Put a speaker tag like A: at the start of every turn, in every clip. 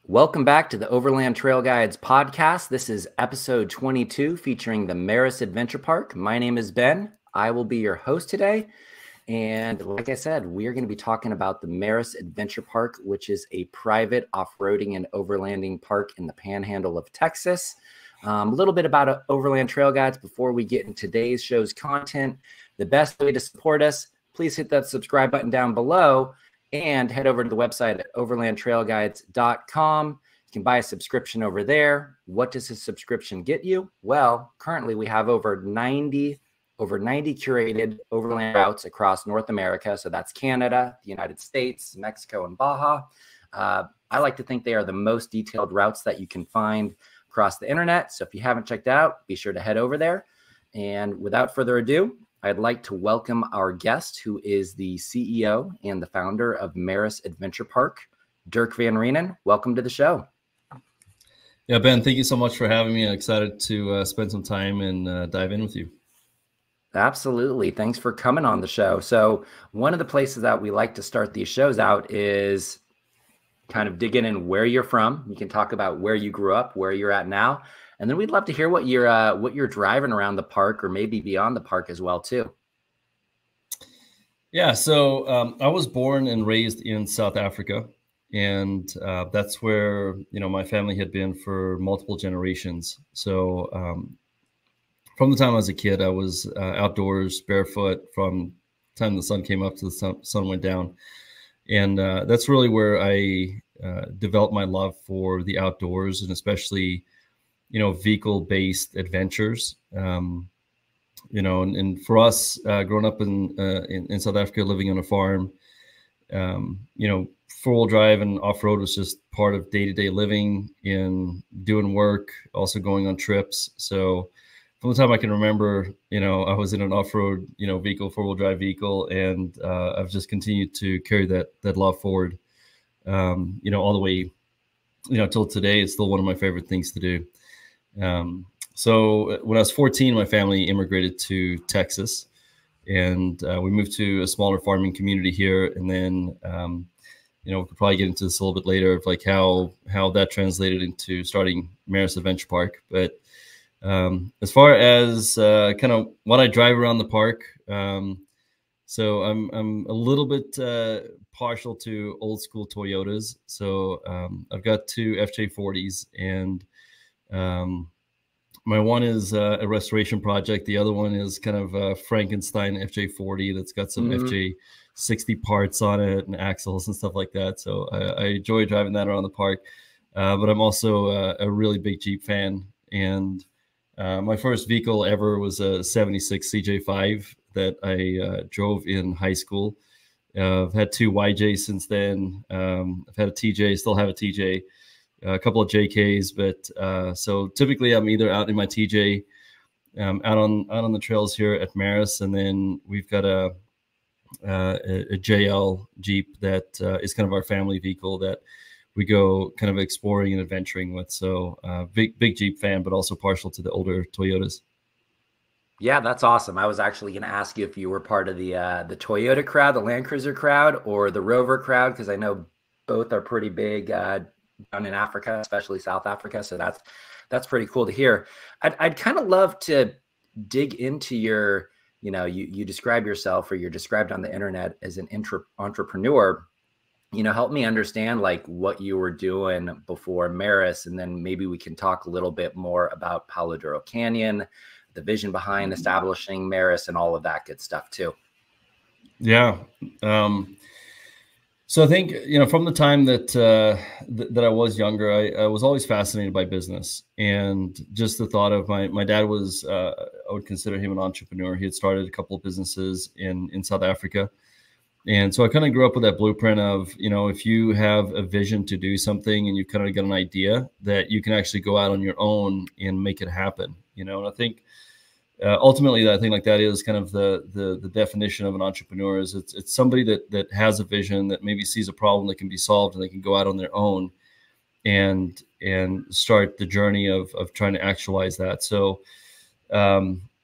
A: Welcome back to the Overland Trail Guides podcast. This is episode 22 featuring the Merus Adventure Park. My name is Ben. I will be your host today. And like I said, we are going to be talking about the Merus Adventure Park, which is a private off-roading and overlanding park in the panhandle of Texas. A little bit about Overland Trail Guides before we get into today's show's content. The best way to support us, please hit that subscribe button down below and head over to the website at overlandtrailguides.com. You can buy a subscription over there. What does a subscription get you? Well, currently we have over 90 curated overland routes across North America. So that's Canada, the United States, Mexico, and Baja. I like to think they are the most detailed routes that you can find across the internet. So if you haven't checked out, be sure to head over there. And without further ado, I'd like to welcome our guest, who is the CEO and the founder of Merus Adventure Park, Dirk Van Reenen. Welcome to the show.
B: Yeah, Ben, thank you so much for having me. I'm excited to spend some time and dive in with you.
A: Absolutely. Thanks for coming on the show. So one of the places that we like to start these shows out is kind of digging in where you're from. You can talk about where you grew up, where you're at now. And then we'd love to hear what you're driving around the park or maybe beyond the park as well, too.
B: Yeah, so I was born and raised in South Africa, and that's where my family had been for multiple generations. So from the time I was a kid, I was outdoors barefoot from the time the sun came up to the sun went down, and that's really where I developed my love for the outdoors, and especially vehicle-based adventures. And for us, growing up in South Africa, living on a farm, four-wheel drive and off-road was just part of day-to-day living, in doing work, also going on trips. So from the time I can remember, I was in an off-road, vehicle, four-wheel drive vehicle, and I've just continued to carry that love forward, all the way, till today. It's still one of my favorite things to do. So when I was 14, my family immigrated to Texas, and we moved to a smaller farming community here. And then, we could probably get into this a little bit later of like how that translated into starting Merus Adventure Park. But as far as kind of what I drive around the park, so I'm a little bit partial to old school Toyotas. So I've got two FJ40s, and my one is a restoration project. The other one is kind of a Frankenstein FJ40 that's got some FJ60 parts on it and axles and stuff like that. So I enjoy driving that around the park. But I'm also a really big Jeep fan. And my first vehicle ever was a 76 CJ5 that I drove in high school. I've had two YJs since then. I've had a TJ, still have a TJ. A couple of JKs, but so typically I'm either out in my TJ, out on the trails here at Merus, and then we've got a JL Jeep that is kind of our family vehicle that we go kind of exploring and adventuring with. So big Jeep fan, but also partial to the older Toyotas.
A: Yeah, that's awesome. I was actually going to ask you if you were part of the Toyota crowd, the Land Cruiser crowd, or the Rover crowd, because I know both are pretty big down in Africa, especially South Africa. So that's pretty cool to hear. I'd kind of love to dig into your, you describe yourself, or you're described on the internet as an entrepreneur. Help me understand like what you were doing before Merus, and then maybe we can talk a little bit more about Palo Duro Canyon, the vision behind establishing Merus, and all of that good stuff too.
B: Yeah. So I think, from the time that I was younger, I was always fascinated by business, and just the thought of my dad was, I would consider him an entrepreneur. He had started a couple of businesses in South Africa. And so I kind of grew up with that blueprint of, if you have a vision to do something and you kind of got an idea, that you can actually go out on your own and make it happen, and I think ultimately, I think like that is kind of the definition of an entrepreneur. Is it's somebody that has a vision, that maybe sees a problem that can be solved, and they can go out on their own and start the journey of trying to actualize that. So,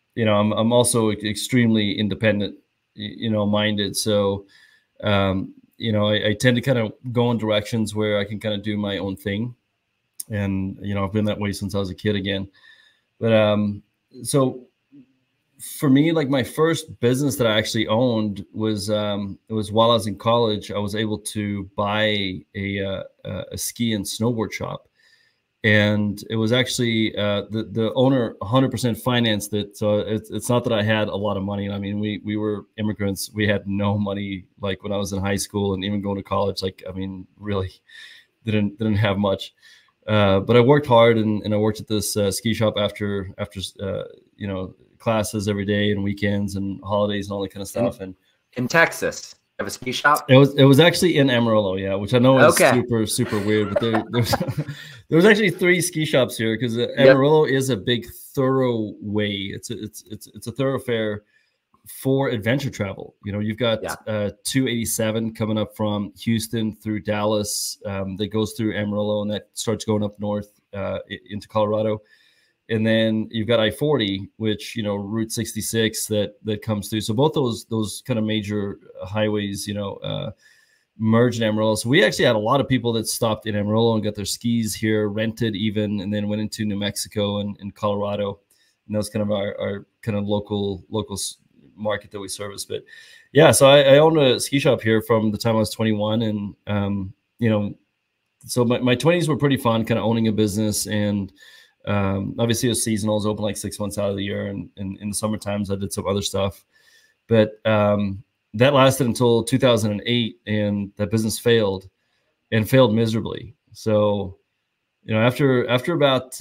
B: I'm also extremely independent, minded. So you know, I tend to kind of go in directions where I can kind of do my own thing. And, you know, I've been that way since I was a kid again. But so for me, like my first business that I actually owned was it was while I was in college. I was able to buy a ski and snowboard shop, and it was actually the owner 100% financed it. So it's not that I had a lot of money. I mean, we were immigrants. We had no money. Like when I was in high school and even going to college, like I mean, really didn't have much. But I worked hard, and I worked at this ski shop after you know, classes every day and weekends and holidays and all that kind of stuff. And
A: in Texas, you have a ski shop?
B: It was actually in Amarillo, yeah, which I know is super weird. But there was actually 3 ski shops here because Amarillo is a big thoroughway. It's a thoroughfare for adventure travel. You know, you've got 287 coming up from Houston through Dallas that goes through Amarillo, and that starts going up north into Colorado. And then you've got I-40, which, you know, Route 66 that comes through. So both those kind of major highways, you know, merged in Amarillo. So we actually had a lot of people that stopped in Amarillo and got their skis here, rented even, and then went into New Mexico and Colorado. And that was kind of our kind of local market that we service. But yeah, so I owned a ski shop here from the time I was 21. And, you know, so my 20s were pretty fun, kind of owning a business. And obviously it was seasonal. I was open like 6 months out of the year, and in the summer times I did some other stuff. But that lasted until 2008, and that business failed miserably. So, you know, after about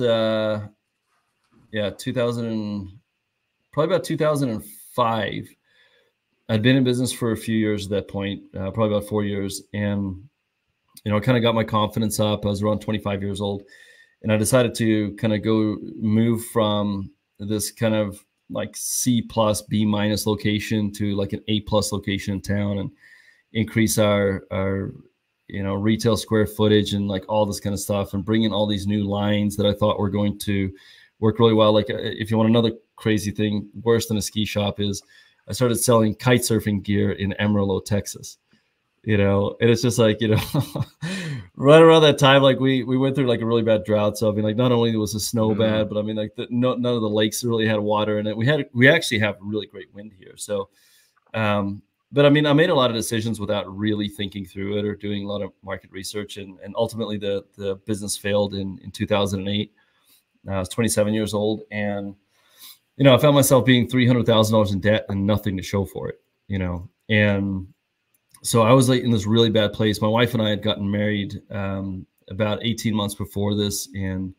B: 2005, I'd been in business for a few years at that point, probably about 4 years, and you know, kind of got my confidence up. I was around 25 years old. And I decided to kind of move from this kind of like C+, B- location to like an A+ location in town, and increase our you know, retail square footage and like all this kind of stuff, and bring in all these new lines that I thought were going to work really well. Like if you want another crazy thing, worse than a ski shop, is I started selling kite surfing gear in Amarillo, Texas. You know, and it's just like, you know, right around that time, like we went through like a really bad drought. So I mean, like not only was the snow bad, but I mean, like none of the lakes really had water in it. We actually have really great wind here. So, but I mean, I made a lot of decisions without really thinking through it or doing a lot of market research, and ultimately the business failed in 2008. I was 27 years old, and you know, I found myself being $300,000 in debt and nothing to show for it. You know, and so I was like in this really bad place. My wife and I had gotten married about 18 months before this. And,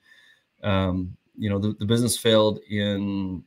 B: you know, the business failed in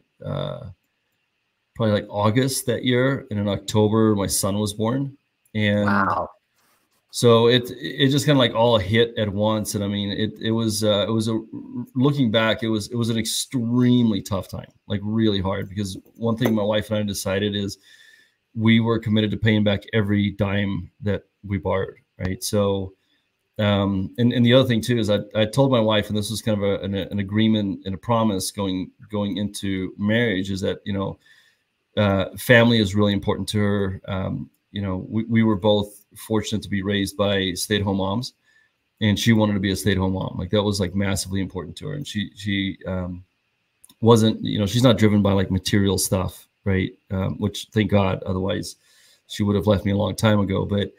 B: probably like August that year. And in October, my son was born. And
A: wow.
B: So it just kind of like all hit at once. And I mean, it was looking back, it was an extremely tough time, like really hard, because one thing my wife and I decided is we were committed to paying back every dime that we borrowed. Right. So, and the other thing too, is I told my wife, and this was kind of an agreement and a promise going into marriage, is that, you know, family is really important to her. You know, we were both fortunate to be raised by stay-at-home moms, and she wanted to be a stay-at-home mom. Like that was like massively important to her. And she wasn't, you know, she's not driven by like material stuff. Right. Which thank God, otherwise she would have left me a long time ago. But,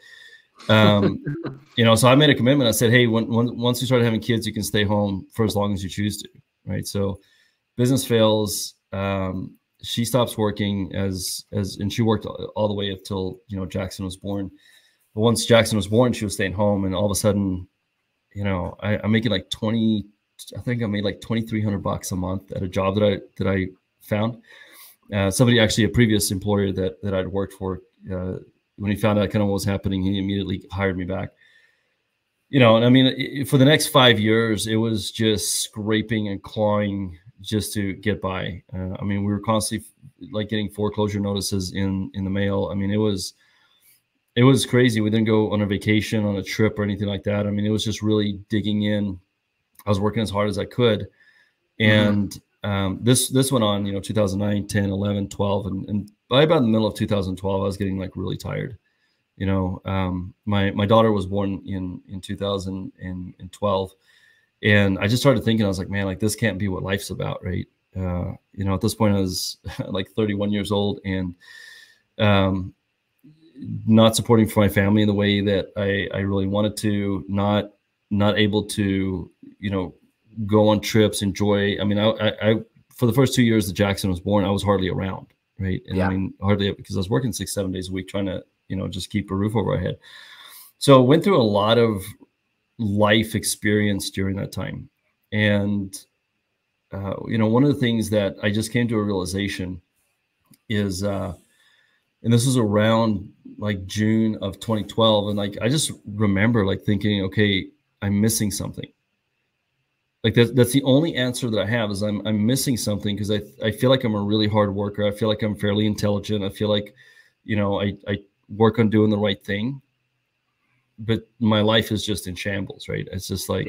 B: you know, so I made a commitment. I said, hey, once you start having kids, you can stay home for as long as you choose to. Right. So business fails. She stops working and she worked all the way up till, you know, Jackson was born. But once Jackson was born, she was staying home, and all of a sudden, you know, I'm making like I think I made like $2,300 a month at a job that I found. Somebody, actually a previous employer that I'd worked for, when he found out kind of what was happening, he immediately hired me back. You know, and I mean, for the next 5 years, it was just scraping and clawing just to get by. I mean, we were constantly like getting foreclosure notices in the mail. I mean, it was crazy. We didn't go on a vacation, on a trip, or anything like that. I mean, it was just really digging in. I was working as hard as I could, and this went on, you know, 2009, 10, 11, 12. And by about the middle of 2012, I was getting like really tired. My daughter was born in 2012, and I just started thinking, I was like, man, like this can't be what life's about, right? At this point I was like 31 years old, and not supporting for my family in the way that I really wanted to, not able to, go on trips, enjoy. I mean, I for the first 2 years that Jackson was born, I was hardly around, right? And I mean, hardly, because I was working 6-7 days a week trying to, just keep a roof over our head. So went through a lot of life experience during that time. And, one of the things that I just came to a realization is, and this was around like June of 2012. And like, I just remember like thinking, okay, I'm missing something. Like that's the only answer that I have, is I'm missing something, because I feel like I'm a really hard worker. I feel like I'm fairly intelligent. I feel like, I work on doing the right thing, but my life is just in shambles, right? It's just like,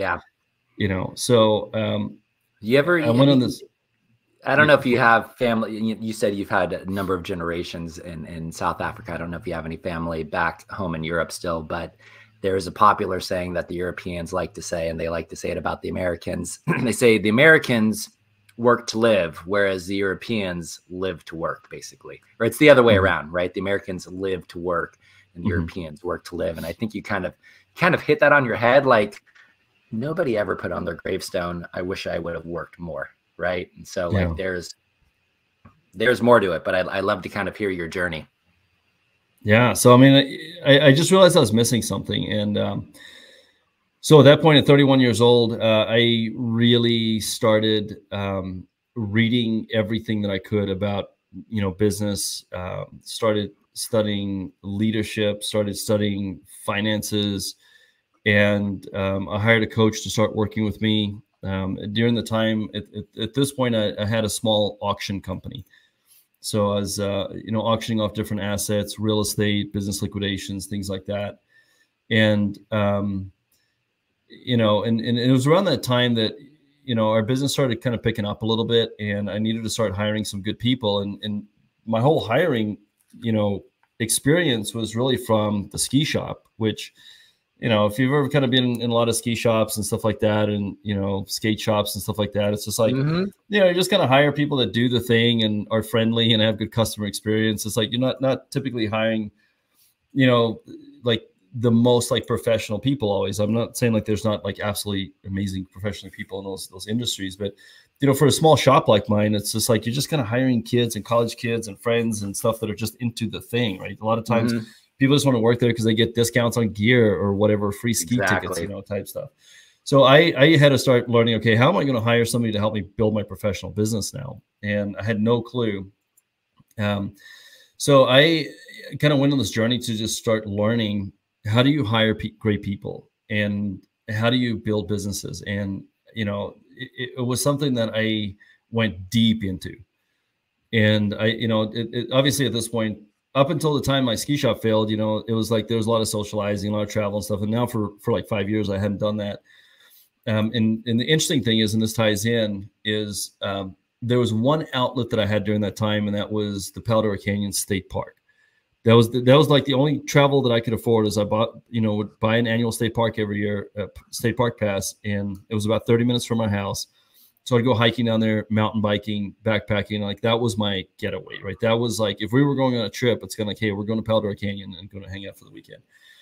B: so
A: you ever,
B: I went on this.
A: I don't know if you have family. You said you've had a number of generations in South Africa. I don't know if you have any family back home in Europe still, but there is a popular saying that the Europeans like to say, and they like to say it about the Americans. They say the Americans work to live, whereas the Europeans live to work, basically. Or it's the other way around, right? The Americans live to work, and the Europeans work to live. And I think you kind of hit that on your head. Like, nobody ever put on their gravestone, I wish I would have worked more, right? And so like there's more to it, but I love to kind of hear your journey.
B: Yeah. So, I mean, I just realized I was missing something. And so at that point, at 31 years old, I really started reading everything that I could about, business, started studying leadership, started studying finances, and I hired a coach to start working with me. During the time, at this point, I had a small auction company. So I was, auctioning off different assets, real estate, business liquidations, things like that. And, and it was around that time that, our business started kind of picking up a little bit, and I needed to start hiring some good people. And my whole hiring, experience was really from the ski shop, which, if you've ever kind of been in a lot of ski shops and stuff like that, and, skate shops and stuff like that, it's just like, you just kind of hire people that do the thing and are friendly and have good customer experience. It's like, you're not typically hiring, like the most like professional people always. I'm not saying like there's not like absolutely amazing professional people in those industries, but, for a small shop like mine, it's just like, you're just kind of hiring kids and college kids and friends and stuff that are just into the thing, right? A lot of times, people just want to work there because they get discounts on gear or whatever, free ski tickets, type stuff. So I had to start learning, okay, how am I going to hire somebody to help me build my professional business now? And I had no clue. So I kind of went on this journey to just start learning, how do you hire great people, and how do you build businesses? And, it was something that I went deep into. And I, obviously at this point, up until the time my ski shop failed, it was like there was a lot of socializing, a lot of travel and stuff. And now for like 5 years, I hadn't done that. And the interesting thing is, and this ties in, is there was one outlet that I had during that time, and that was the Palo Canyon State Park. That was like the only travel that I could afford. Is I bought, would buy an annual state park every year, state park pass, and it was about 30 minutes from my house. So I'd go hiking down there, mountain biking, backpacking. Like that was my getaway, right? That was like, if we were going on a trip, it's kind of like, hey, we're going to Palo Canyon and going to hang out for the weekend.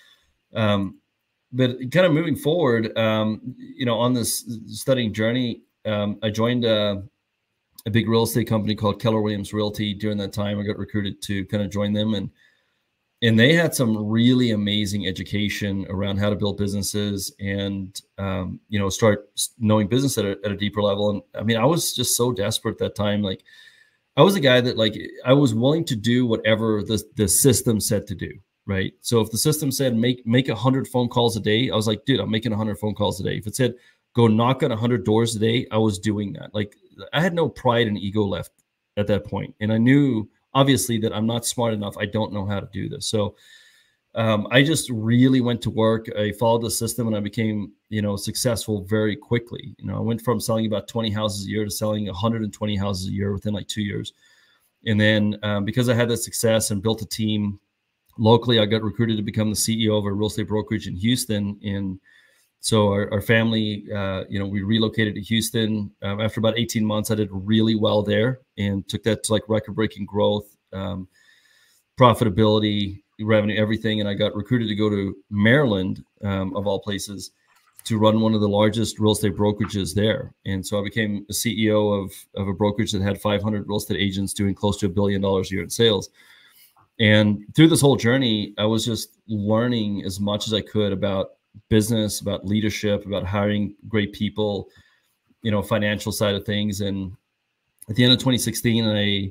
B: But kind of moving forward, on this studying journey, I joined a big real estate company called Keller Williams Realty. During that time, I got recruited to kind of join them, and they had some really amazing education around how to build businesses and, start knowing business at a deeper level. And I mean, I was just so desperate at that time. Like, I was a guy that like, I was willing to do whatever the system said to do. Right. So if the system said, make 100 phone calls a day, I was like, dude, I'm making 100 phone calls a day. If it said, go knock on 100 doors a day, I was doing that. Like, I had no pride and ego left at that point. And I knew, obviously, that I'm not smart enough. I don't know how to do this. So I just really went to work. I followed the system, and I became, successful very quickly. I went from selling about 20 houses a year to selling 120 houses a year within like 2 years. And then because I had that success and built a team, locally, I got recruited to become the CEO of a real estate brokerage in Houston. And so our family, we relocated to Houston. After about 18 months, I did really well there and took that to like record-breaking growth, profitability, revenue, everything. And I got recruited to go to Maryland, of all places, to run one of the largest real estate brokerages there. And so I became a CEO of a brokerage that had 500 real estate agents doing close to $1 billion a year in sales. And through this whole journey, I was just learning as much as I could about business, about leadership, about hiring great people, financial side of things. And at the end of 2016,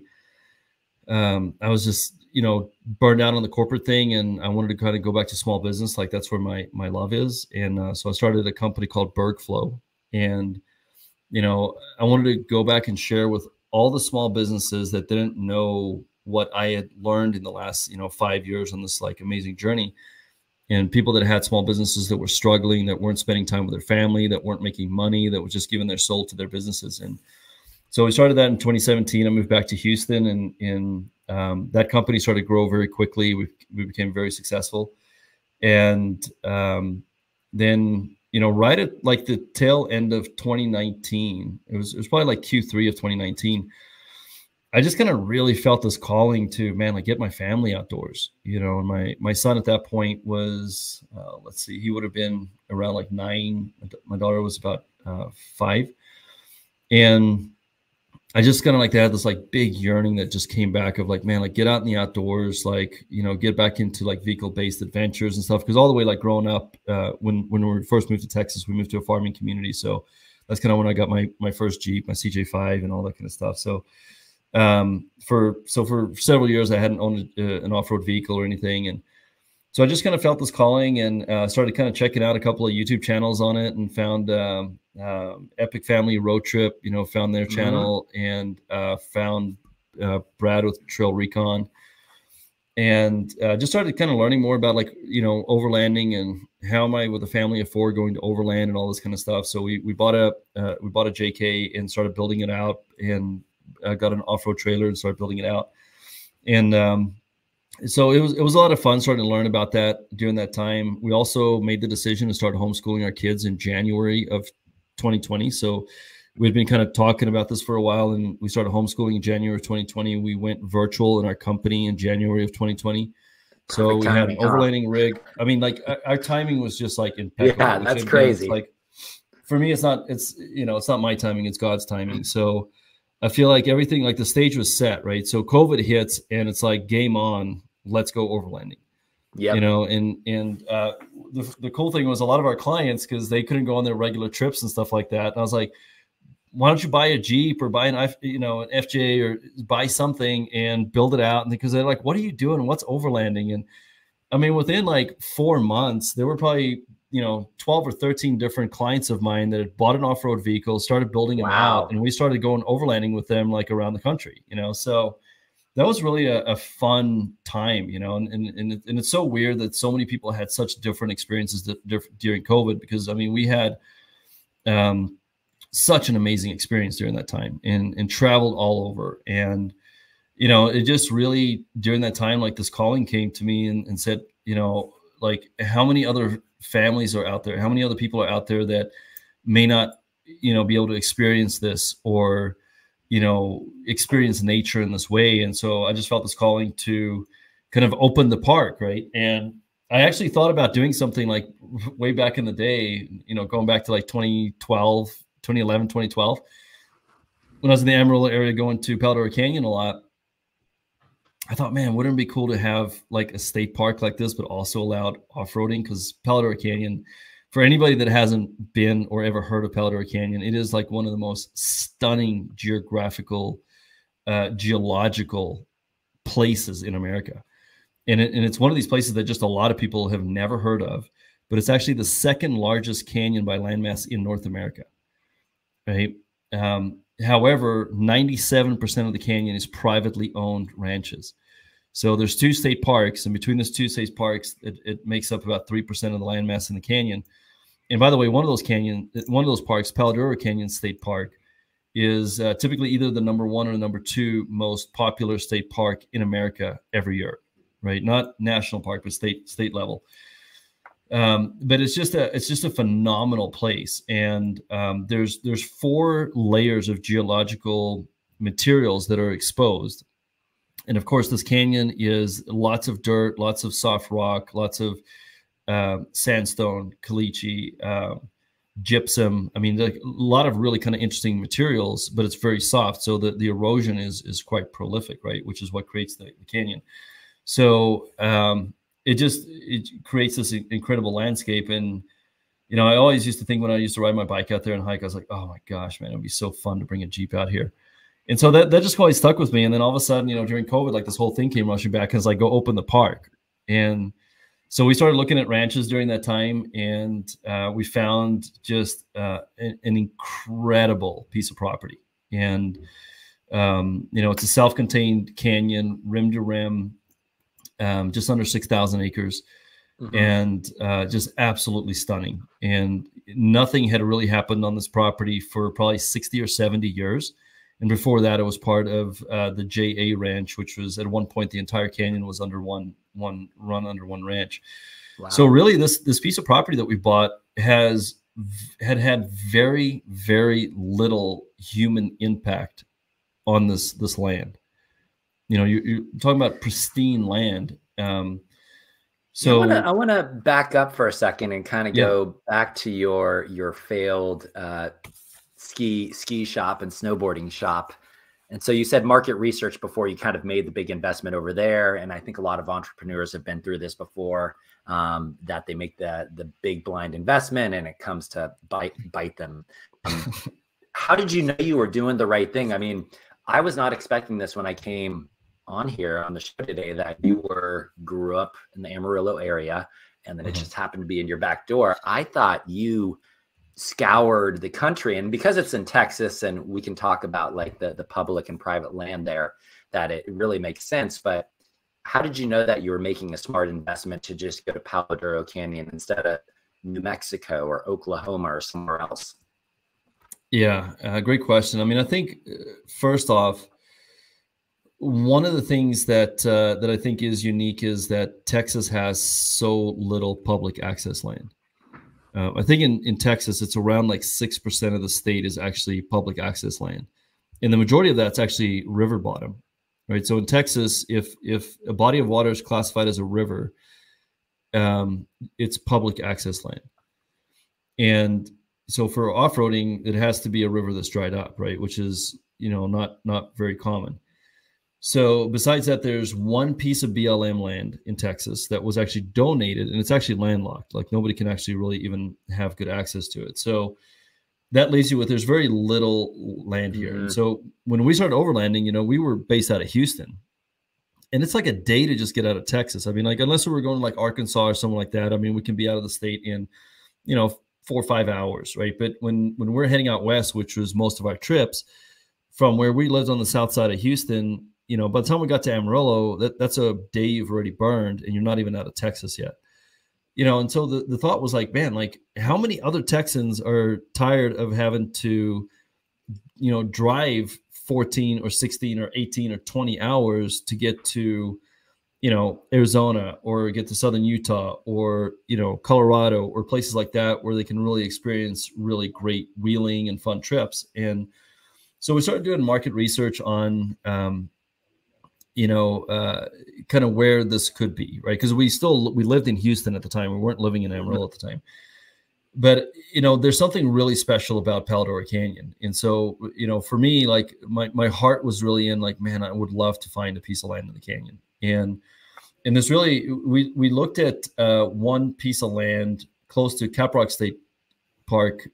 B: I was just, burned out on the corporate thing, and I wanted to kind of go back to small business. Like that's where my love is. And so I started a company called Bergflow. And, I wanted to go back and share with all the small businesses that didn't know what I had learned in the last, 5 years on this like amazing journey. And people that had small businesses that were struggling, that weren't spending time with their family, that weren't making money, that were just giving their soul to their businesses. And so we started that in 2017. I moved back to Houston, and that company started to grow very quickly. We became very successful. And then, right at like the tail end of 2019, it was probably like Q3 of 2019, I just kind of really felt this calling to, man, like get my family outdoors, and my son at that point was, he would have been around like 9. My daughter was about 5. And I just kind of like had this like big yearning that just came back of like, man, like get out in the outdoors, like, get back into like vehicle-based adventures and stuff. Cause all the way like growing up, when we first moved to Texas, we moved to a farming community. So that's kind of when I got my first Jeep, my CJ5 and all that kind of stuff. So for several years, I hadn't owned an off-road vehicle or anything. And so I just kind of felt this calling, and started kind of checking out a couple of YouTube channels on it, and found Epic Family Road Trip, found their channel, and found Brad with Trail Recon, and just started kind of learning more about like, overlanding and how am I with a family of 4 going to overland and all this kind of stuff. So we bought a JK and started building it out, and got an off-road trailer and started building it out. And so it was a lot of fun starting to learn about that during that time. We also made the decision to start homeschooling our kids in January of 2020. So we'd been kind of talking about this for a while, and we started homeschooling in January of 2020. We went virtual in our company in January of 2020. So we had an overlanding rig. I mean, like our timing was just like impeccable.
A: Yeah, that's crazy.
B: Like for me, it's not my timing, it's God's timing. So I feel like everything, like the stage was set, right? So COVID hits, and it's like game on, let's go overlanding. Yeah. And the cool thing was a lot of our clients, because they couldn't go on their regular trips and stuff like that. And I was like, why don't you buy a Jeep or buy an FJ or buy something and build it out? And because they're like, what are you doing? What's overlanding? And I mean, within like 4 months, there were probably 12 or 13 different clients of mine that had bought an off-road vehicle, started building them out, and we started going overlanding with them like around the country, so that was really a fun time, and it's so weird that so many people had such different experiences during COVID, because I mean, we had such an amazing experience during that time, and traveled all over. And, it just really, during that time, like this calling came to me and said, like how many other families are out there? How many other people are out there that may not, be able to experience this, or, experience nature in this way? And so I just felt this calling to kind of open the park. Right. And I actually thought about doing something like way back in the day, going back to like 2011, 2012, when I was in the Amarillo area going to Palo Canyon a lot. I thought, man, wouldn't it be cool to have like a state park like this, but also allowed off-roading? Because Palo Canyon, for anybody that hasn't been or ever heard of Palo Canyon, it is like one of the most stunning geographical, geological places in America. And it's one of these places that just a lot of people have never heard of, but it's actually the second largest canyon by landmass in North America, right? However, 97% of the canyon is privately owned ranches. So there's 2 state parks, and between those 2 state parks, it makes up about 3% of the landmass in the canyon. And by the way, one of those parks, Palo Canyon State Park, is typically either the #1 or the #2 most popular state park in America every year. right? Not national park, but state level. But it's just a phenomenal place, and there's 4 layers of geological materials that are exposed, and of course this canyon is lots of dirt, lots of soft rock, lots of sandstone, caliche, gypsum. I mean, like a lot of really kind of interesting materials, but it's very soft, so the erosion is quite prolific, right? Which is what creates the canyon. So it creates this incredible landscape. And you know, I always used to think when I used to ride my bike out there and hike, I was like, oh my gosh, man, it'd be so fun to bring a Jeep out here. And so that just always stuck with me. And then all of a sudden, you know, during COVID, like this whole thing came rushing back, because like, go open the park. And so we started looking at ranches during that time, and we found just an incredible piece of property. And you know, it's a self-contained canyon, rim to rim, just under 6,000 acres, and just absolutely stunning. And nothing had really happened on this property for probably 60 or 70 years. And before that, it was part of the JA Ranch, which was at one point the entire canyon was under one ranch. Wow. So really, this piece of property that we bought had very, very little human impact on this land. You know, you're talking about pristine land. So
A: I want to back up for a second and kind of go back to your failed ski shop and snowboarding shop. And so you said market research before you kind of made the big investment over there. And I think a lot of entrepreneurs have been through this before, that they make the big blind investment and it comes to bite them. How did you know you were doing the right thing? I mean, I was not expecting this when I came on here on the show today, that you grew up in the Amarillo area and then it just happened to be in your back door. I thought you scoured the country, and because it's in Texas and we can talk about like the public and private land there, that it really makes sense. But how did you know that you were making a smart investment to just go to Palo Duro Canyon instead of New Mexico or Oklahoma or somewhere else?
B: Yeah, great question. I mean, I think first off, one of the things that I think is unique is that Texas has so little public access land. I think in Texas, it's around like 6% of the state is actually public access land. And the majority of that's actually river bottom, right? So in Texas, if a body of water is classified as a river, it's public access land. And so for off-roading, it has to be a river that's dried up, right? Which is, you know, not very common. So besides that, there's one piece of BLM land in Texas that was actually donated, and it's actually landlocked. Like nobody can actually really even have good access to it. So that leaves you with, there's very little land here. And so when we started overlanding, you know, we were based out of Houston, and it's like a day to just get out of Texas. I mean, like, unless we were going to like Arkansas or somewhere like that, I mean, we can be out of the state in, you know, 4 or 5 hours, right? But when we're heading out west, which was most of our trips, from where we lived on the south side of Houston, you know, by the time we got to Amarillo, that's a day you've already burned, and you're not even out of Texas yet. You know, and so the thought was like, man, like how many other Texans are tired of having to, you know, drive 14 or 16 or 18 or 20 hours to get to, you know, Arizona or get to Southern Utah or, you know, Colorado or places like that where they can really experience really great wheeling and fun trips. And so we started doing market research on, you know, kind of where this could be, right? Because we lived in Houston at the time. We weren't living in Amarillo at the time. But, you know, there's something really special about Palo Duro Canyon. And so, you know, for me, like my heart was really in like, man, I would love to find a piece of land in the canyon. And this really, we looked at one piece of land close to Caprock State Park,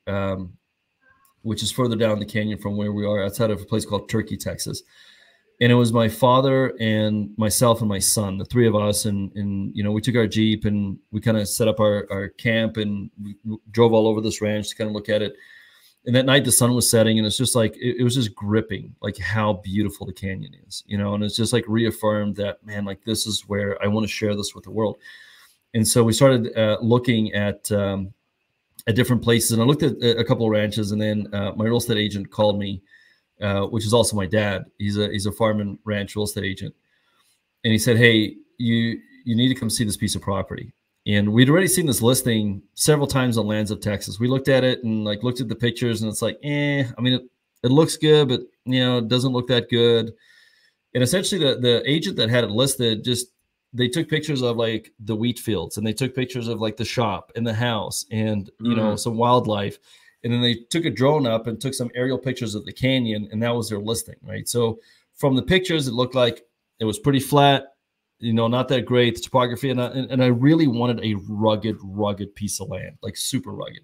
B: which is further down the canyon from where we are, outside of a place called Turkey, Texas. And it was my father and myself and my son, the three of us. And you know, we took our Jeep and we kind of set up our camp, and we drove all over this ranch to kind of look at it. And that night the sun was setting, and it's just like, it was just gripping, like how beautiful the canyon is, you know, and it's just like reaffirmed that, man, like this is where I want to share this with the world. And so we started looking at different places, and I looked at a couple of ranches, and then my real estate agent called me, which is also my dad. He's a farm and ranch real estate agent. and he said, "Hey, you need to come see this piece of property." And we'd already seen this listing several times on Lands of Texas. We looked at it and like looked at the pictures, and it's like, I mean, it looks good, but it doesn't look that good. And essentially, the agent that had it listed they took pictures of like the wheat fields, and they took pictures of like the shop and the house, and some wildlife, and then they took a drone up and took some aerial pictures of the canyon, and that was their listing, right? So from the pictures, it looked like it was pretty flat, not that great, the topography, and I really wanted a rugged piece of land, like super rugged.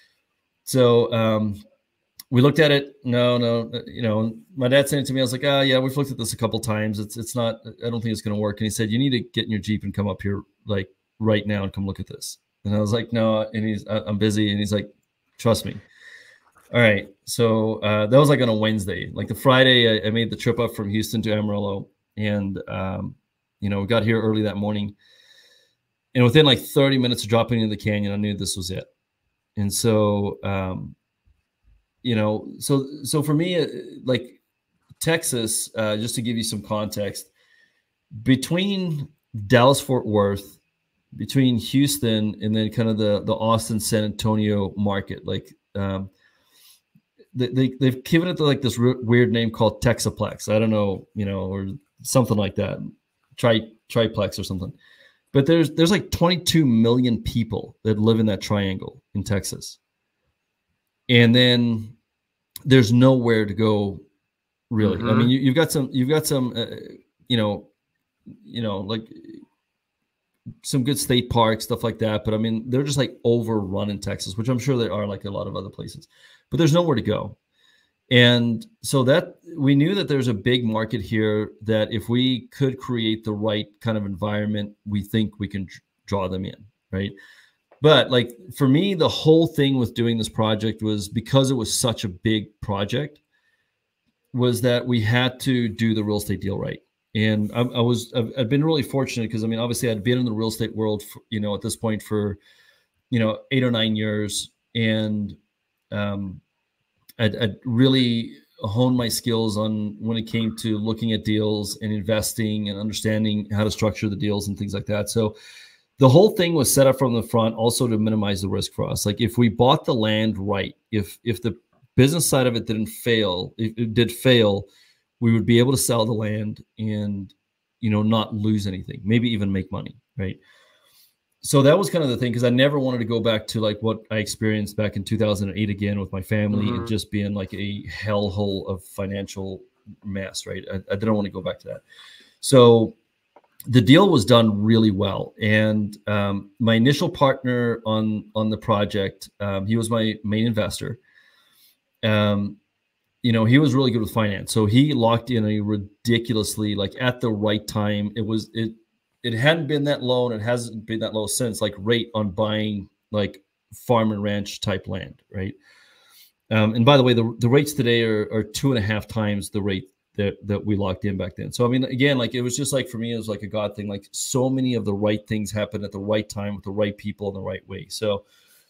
B: So we looked at it. No, my dad sent it to me. I was like, yeah, we've looked at this a couple times. It's not, I don't think it's going to work. And he said, you need to get in your Jeep and come up here like right now and come look at this. And I was like, no, and I'm busy. And he's like, trust me. All right. So that was like on a Wednesday. Like the Friday, I made the trip up from Houston to Amarillo, and we got here early that morning. And within like 30 minutes of dropping into the canyon, I knew this was it. And so, so for me, like Texas, just to give you some context, between Dallas, Fort Worth, between Houston, and then kind of the Austin, San Antonio market, like they've given it like this weird name called Texaplex. I don't know, or something like that, triplex or something. But there's like 22 million people that live in that triangle in Texas. And then there's nowhere to go, really. I mean, you've got some, like some good state parks, stuff like that. But I mean, they're just like overrun in Texas, which I'm sure there are like a lot of other places. But there's nowhere to go. And so that we knew that there's a big market here that if we could create the right kind of environment, we think we can draw them in, right? But like for me, the whole thing with doing this project was because it was such a big project, was that we had to do the real estate deal right. And I've been really fortunate because, I mean, obviously I'd been in the real estate world, for, at this point for, 8 or 9 years. And I'd really honed my skills on when it came to looking at deals and investing and understanding how to structure the deals and things like that. So the whole thing was set up from the front also to minimize the risk for us. Like if we bought the land right, if the business side of it didn't fail, if it did fail, we would be able to sell the land and, not lose anything, maybe even make money, right? So that was kind of the thing, because I never wanted to go back to like what I experienced back in 2008 again with my family and just being like a hellhole of financial mess, right? I didn't want to go back to that. So the deal was done really well. And my initial partner on the project, he was my main investor. He was really good with finance. So he locked in a ridiculously, like at the right time. It hadn't been that low, and it hasn't been that low since, like rate on buying like farm and ranch type land, right? And by the way, the rates today are 2.5 times the rate that we locked in back then. So I mean, again, like it was just like for me, it was like a God thing. Like so many of the right things happened at the right time with the right people in the right way. So,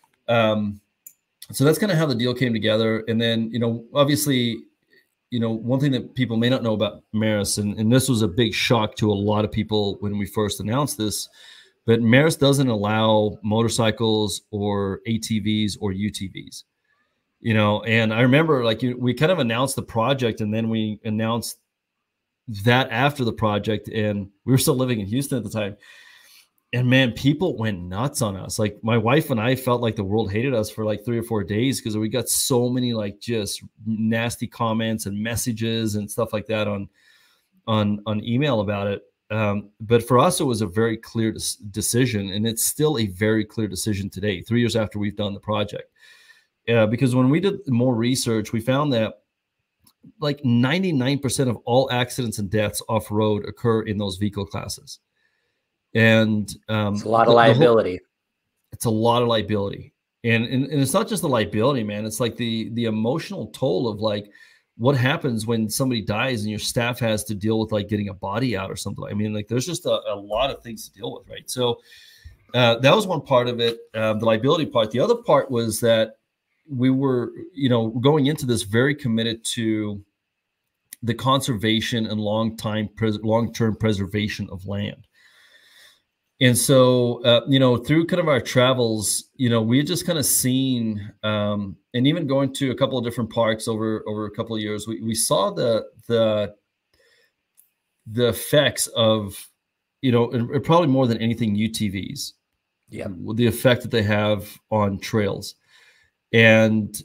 B: so that's kind of how the deal came together. And then, obviously, one thing that people may not know about Merus, and this was a big shock to a lot of people when we first announced this, but Merus doesn't allow motorcycles or ATVs or UTVs, and I remember like we kind of announced the project, and then we announced that after the project, and we were still living in Houston at the time. And man, people went nuts on us. Like my wife and I felt like the world hated us for like 3 or 4 days because we got so many like just nasty comments and messages and stuff like that on email about it. But for us, it was a very clear decision, and it's still a very clear decision today, 3 years after we've done the project. Because when we did more research, we found that like 99% of all accidents and deaths off-road occur in those vehicle classes. And
A: it's a lot of liability.
B: It's a lot of liability. And it's not just the liability, man. It's like the emotional toll of like what happens when somebody dies and your staff has to deal with like getting a body out or something. I mean, like there's just a lot of things to deal with, right? So that was one part of it, the liability part. The other part was that we were, going into this very committed to the conservation and long-term preservation of land. And so, through kind of our travels, we had just kind of seen, and even going to a couple of different parks over a couple of years, we saw the effects of, probably more than anything, UTVs. Yeah, the effect that they have on trails, and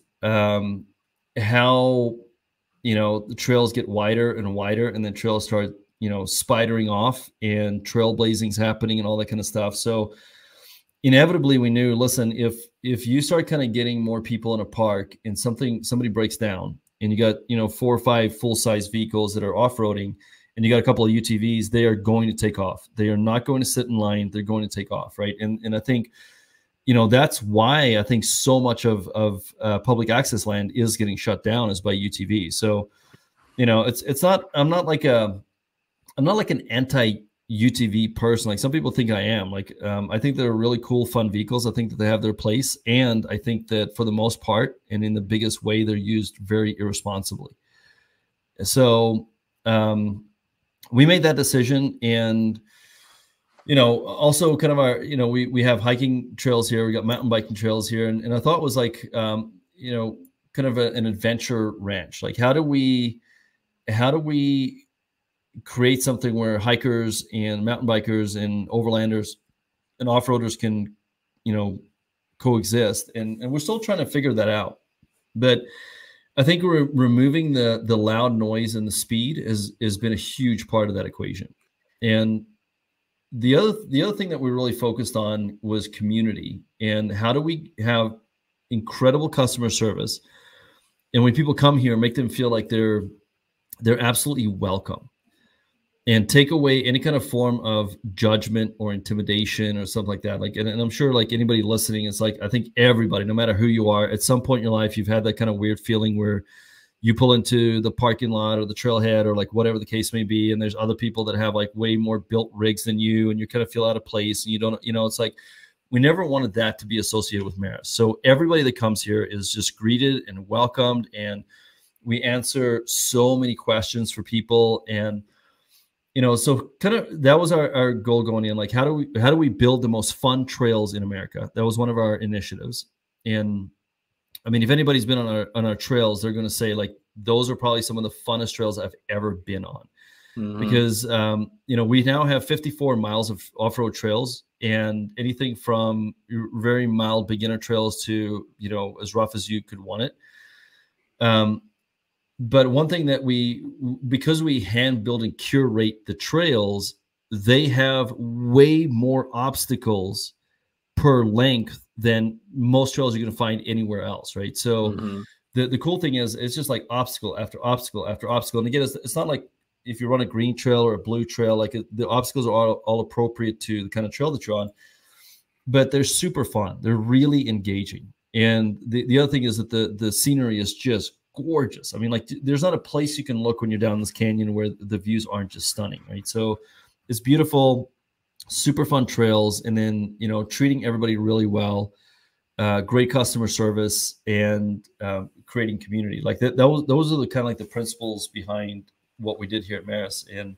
B: how the trails get wider and wider, and then trails start spidering off, and trailblazing's happening and all that kind of stuff. So inevitably we knew, listen, if you start kind of getting more people in a park and somebody breaks down, and you got 4 or 5 full-size vehicles that are off-roading, and you got a couple of UTVs, they are going to take off. They are not going to sit in line. They're going to take off, right? And I think that's why I think so much of public access land is getting shut down, is by UTV. So it's not, I'm not like an anti-UTV person. Like some people think I am. Like I think they're really cool, fun vehicles. I think that they have their place, and I think that for the most part, and in the biggest way, they're used very irresponsibly. So we made that decision, and also kind of our, we have hiking trails here, we got mountain biking trails here, and I thought it was like kind of an adventure ranch. Like how do we create something where hikers and mountain bikers and overlanders and off-roaders can, coexist. And we're still trying to figure that out. But I think we're removing the loud noise and the speed has been a huge part of that equation. And the other thing that we really focused on was community, and how do we have incredible customer service, and when people come here, make them feel like they're absolutely welcome, and take away any kind of form of judgment or intimidation or something like that. Like, and I'm sure like anybody listening, it's like, I think everybody, no matter who you are, at some point in your life, you've had that kind of weird feeling where you pull into the parking lot or the trailhead or like whatever the case may be, and there's other people that have like way more built rigs than you, and you kind of feel out of place, and you don't, it's like, we never wanted that to be associated with Merus. So everybody that comes here is just greeted and welcomed, and we answer so many questions for people. And so kind of that was our goal going in. Like, how do we build the most fun trails in America? That was one of our initiatives. And I mean, if anybody's been on our trails, they're going to say like, those are probably some of the funnest trails I've ever been on. Mm-hmm. Because, we now have 54 miles of off-road trails, and anything from very mild beginner trails to, as rough as you could want it. But one thing that because we hand build and curate the trails, they have way more obstacles per length than most trails you're going to find anywhere else, right? So the cool thing is, it's just like obstacle after obstacle after obstacle. And again, it's not like if you run a green trail or a blue trail, like the obstacles are all appropriate to the kind of trail that you're on, but they're super fun. They're really engaging. And the other thing is that the scenery is just gorgeous. I mean, like there's not a place you can look when you're down this canyon where the views aren't just stunning, right? So it's beautiful, super fun trails, and then treating everybody really well, great customer service, and creating community. Like those are the kind of like the principles behind what we did here at Merus. And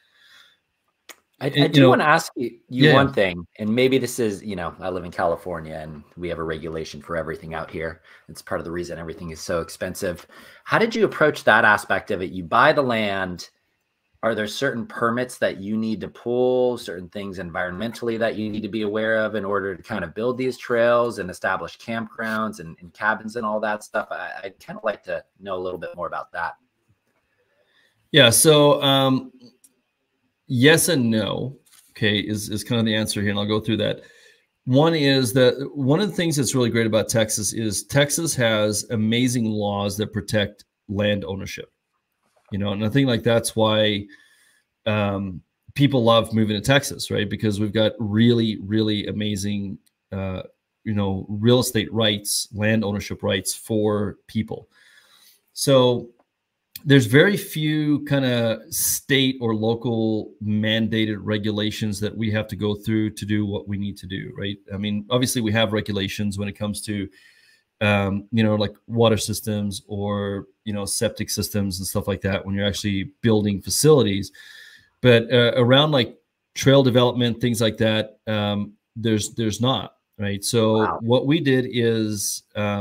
A: I do want to ask you one thing, and maybe this is, I live in California and we have a regulation for everything out here. It's part of the reason everything is so expensive. How did you approach that aspect of it? You buy the land. Are there certain permits that you need to pull, certain things environmentally that you need to be aware of in order to kind of build these trails and establish campgrounds and cabins and all that stuff? I'd kind of like to know a little bit more about that.
B: Yeah. So, yes and no, okay, is kind of the answer here, and I'll go through that. One is that one of the things that's really great about Texas is Texas has amazing laws that protect land ownership, and I think like that's why people love moving to Texas, right? Because we've got really, really amazing, real estate rights, land ownership rights for people. So there's very few kind of state or local mandated regulations that we have to go through to do what we need to do, right? I mean, obviously we have regulations when it comes to like water systems or, septic systems and stuff like that when you're actually building facilities. But around like trail development, things like that, there's not, right? So what we did is,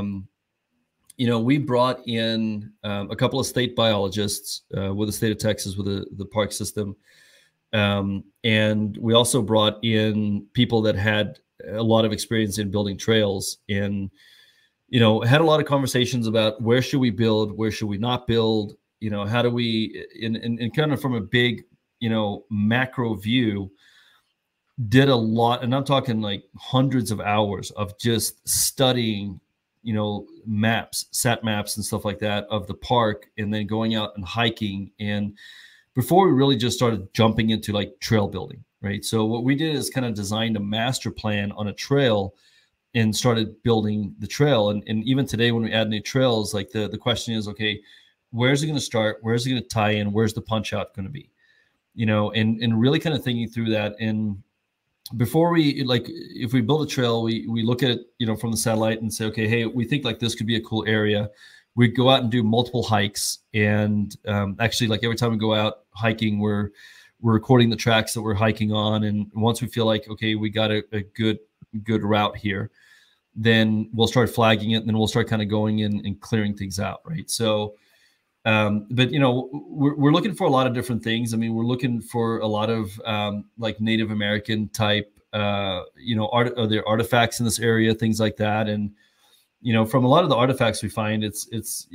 B: we brought in a couple of state biologists with the state of Texas with the park system. And we also brought in people that had a lot of experience in building trails and, had a lot of conversations about where should we build, where should we not build, how do we, in kind of from a big, macro view, did a lot. And I'm talking like hundreds of hours of just studying, maps, sat maps and stuff like that of the park, and then going out and hiking. And before we really just started jumping into like trail building, right? So what we did is kind of designed a master plan on a trail and started building the trail. And even today, when we add new trails, like the question is, okay, where's it going to start? Where's it going to tie in? Where's the punch out going to be? And really kind of thinking through that. And before we, like, if we build a trail, we look at it, from the satellite and say, okay, hey, we think like this could be a cool area. We go out and do multiple hikes. And actually, like every time we go out hiking, we're recording the tracks that we're hiking on. And once we feel like, okay, we got a good route here, then we'll start flagging it, and then we'll start kind of going in and clearing things out, right? So, but we're looking for a lot of different things. I mean, we're looking for a lot of like Native American type, are there artifacts in this area, things like that. And from a lot of the artifacts we find, it's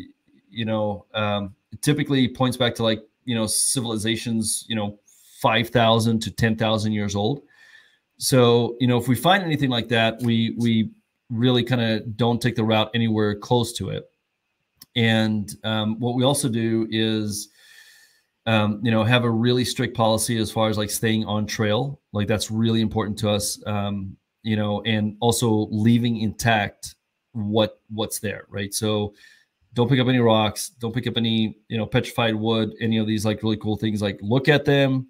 B: it typically points back to like civilizations 5,000 to 10,000 years old. So if we find anything like that, we really kind of don't take the route anywhere close to it. And what we also do is, have a really strict policy as far as like staying on trail. Like that's really important to us, and also leaving intact what's there, right? So don't pick up any rocks, don't pick up any, petrified wood, any of these like really cool things. Like look at them,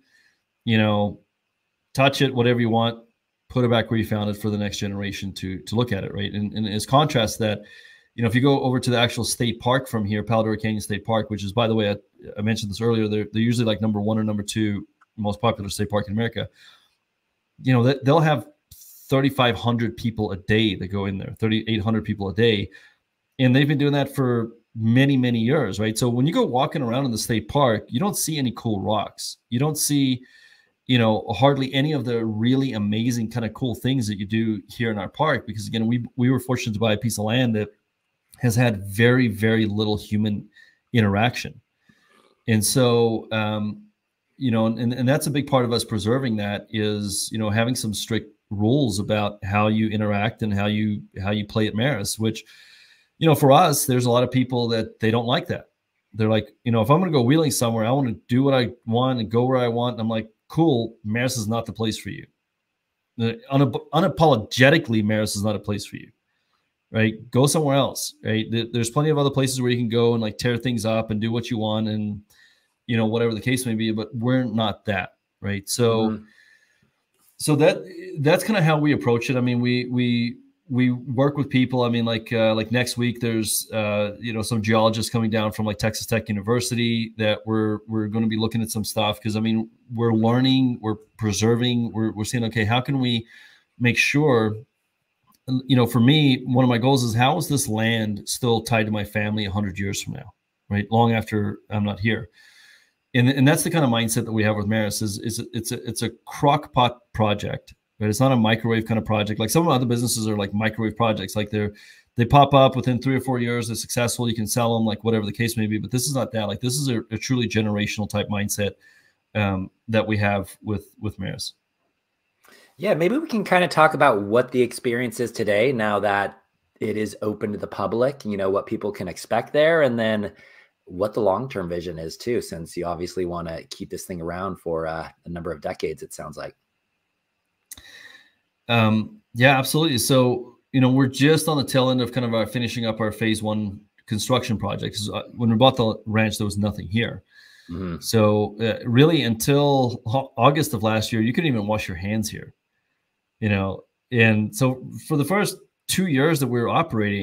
B: touch it, whatever you want, put it back where you found it for the next generation to look at it, right? And as contrast that, if you go over to the actual state park from here, Palo Duro Canyon State Park, which is, by the way, I mentioned this earlier, they're usually like number 1 or number 2 most popular state park in America. They'll have 3,500 people a day that go in there, 3,800 people a day. And they've been doing that for many, many years, right? So when you go walking around in the state park, you don't see any cool rocks. You don't see, hardly any of the really amazing kind of cool things that you do here in our park. Because again, we were fortunate to buy a piece of land that has had very, very little human interaction. And so, and that's a big part of us preserving that is, having some strict rules about how you interact and how you play at Merus, which, for us, there's a lot of people that they don't like that. They're like, if I'm going to go wheeling somewhere, I want to do what I want and go where I want. And I'm like, cool, Merus is not the place for you. Unapologetically, Merus is not a place for you. Right? Go somewhere else, right? There's plenty of other places where you can go and like tear things up and do what you want and, whatever the case may be, but we're not that, right? So, so that's kind of how we approach it. I mean, we work with people. I mean, like next week, there's, some geologists coming down from like Texas Tech University that we're going to be looking at some stuff. Cause I mean, we're learning, we're preserving, we're saying, okay, how can we make sure, for me, one of my goals is how is this land still tied to my family 100 years from now, right? Long after I'm not here. And that's the kind of mindset that we have with Merus is it's a crock pot project, right? It's not a microwave kind of project. Like some other businesses are like microwave projects, like they pop up within 3 or 4 years, they're successful, you can sell them, like whatever the case may be. But this is not that. Like this is a truly generational type mindset that we have with Merus.
A: Yeah, maybe we can kind of talk about what the experience is today now that it is open to the public, what people can expect there, and then what the long-term vision is too, since you obviously want to keep this thing around for a number of decades, it sounds like.
B: Yeah, absolutely. So, we're just on the tail end of kind of our finishing up our phase 1 construction project. When we bought the ranch, there was nothing here. Mm-hmm. So really until August of last year, you couldn't even wash your hands here. And so for the first 2 years that we were operating,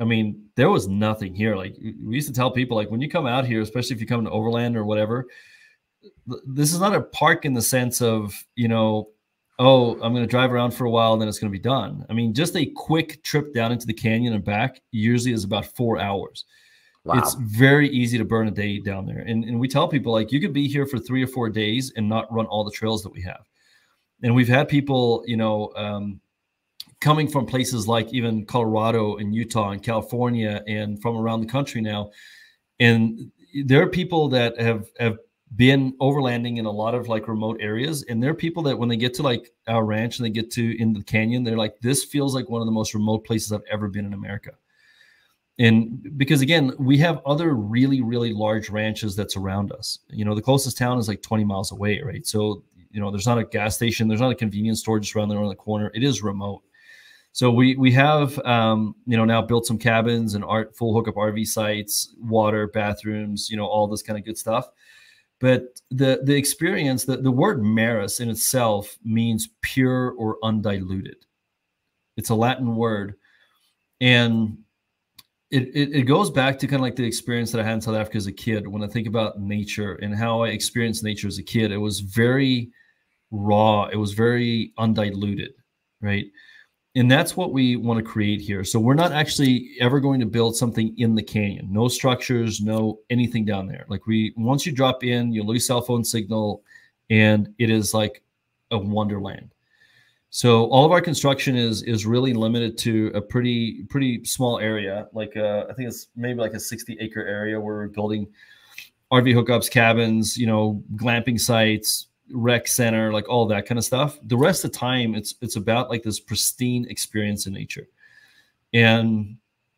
B: I mean, there was nothing here. Like we used to tell people, like when you come out here, especially if you come to Overland or whatever, this is not a park in the sense of, you know, oh, I'm going to drive around for a while and then it's going to be done. I mean, just a quick trip down into the canyon and back usually is about 4 hours.
A: Wow.
B: It's very easy to burn a day down there. And we tell people, like, you could be here for 3 or 4 days and not run all the trails that we have. And we've had people, you know, coming from places like even Colorado and Utah and California and from around the country now. And there are people that have been overlanding in a lot of like remote areas. And there are people that when they get to like our ranch and they get to in the canyon, they're like, this feels like one of the most remote places I've ever been in America. And because again, we have other really, really large ranches that's around us. You know, the closest town is like 20 miles away, right? So, you know, there's not a gas station, there's not a convenience store just around there on the corner. It is remote. So we have, you know, now built some cabins and full hookup RV sites, water, bathrooms, you know, all this kind of good stuff. But the experience, the word Merus in itself means pure or undiluted. It's a Latin word. And it goes back to kind of like the experience that I had in South Africa as a kid. When I think about nature and how I experienced nature as a kid, it was very raw. It was very undiluted, right? And that's what we want to create here. So we're not actually ever going to build something in the canyon. No structures, no anything down there. Like once you drop in, you lose cell phone signal, and it is like a wonderland. So all of our construction is really limited to a pretty small area. Like I think it's maybe like a 60-acre area where we're building RV hookups, cabins, you know, glamping sites, rec center, like all that kind of stuff. The rest of the time, it's about like this pristine experience in nature. And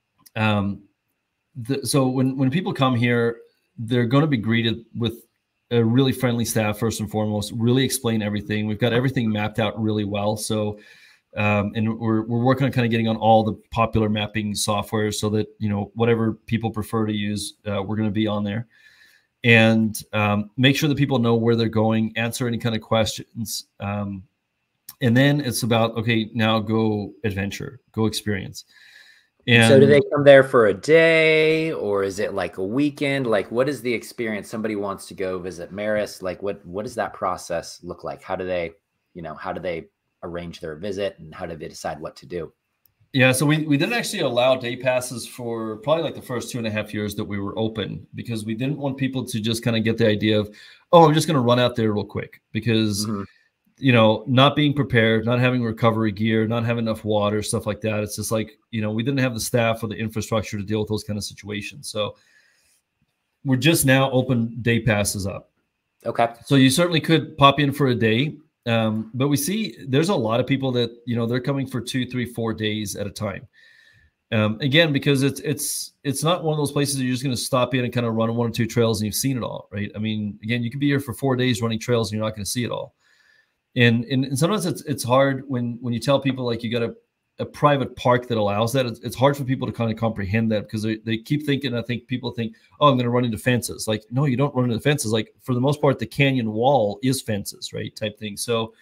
B: so when people come here, they're going to be greeted with a really friendly staff, first and foremost, really explain everything. We've got everything mapped out really well. So, and we're working on kind of getting on all the popular mapping software so that, you know, whatever people prefer to use, we're going to be on there. And make sure that people know where they're going, answer any kind of questions. And then it's about, okay, now go adventure, go experience. And
A: so do they come there for a day, or is it like a weekend? Like, what is the experience? Somebody wants to go visit Merus. Like, what does that process look like? How do they, you know, how do they arrange their visit, and how do they decide what to do?
B: Yeah, so we didn't actually allow day passes for probably like the first 2.5 years that we were open, because we didn't want people to just kind of get the idea of, oh, I'm just going to run out there real quick, because you know, not being prepared, not having recovery gear, not having enough water, stuff like that. It's just like, you know, we didn't have the staff or the infrastructure to deal with those kind of situations. So we're just now open day passes up.
A: Okay.
B: So you certainly could pop in for a day. But we see there's a lot of people that, you know, they're coming for 2, 3, 4 days at a time. Again, because it's not one of those places that you're just going to stop in and kind of run 1 or 2 trails and you've seen it all, right? I mean, again, you could be here for 4 days running trails and you're not going to see it all. And sometimes it's hard when you tell people like you got a private park that allows that. It's hard for people to kind of comprehend that, because they keep thinking, I think people think, oh, I'm going to run into fences. Like, no, you don't run into fences. Like, for the most part, the canyon wall is fences, right? Type thing. So,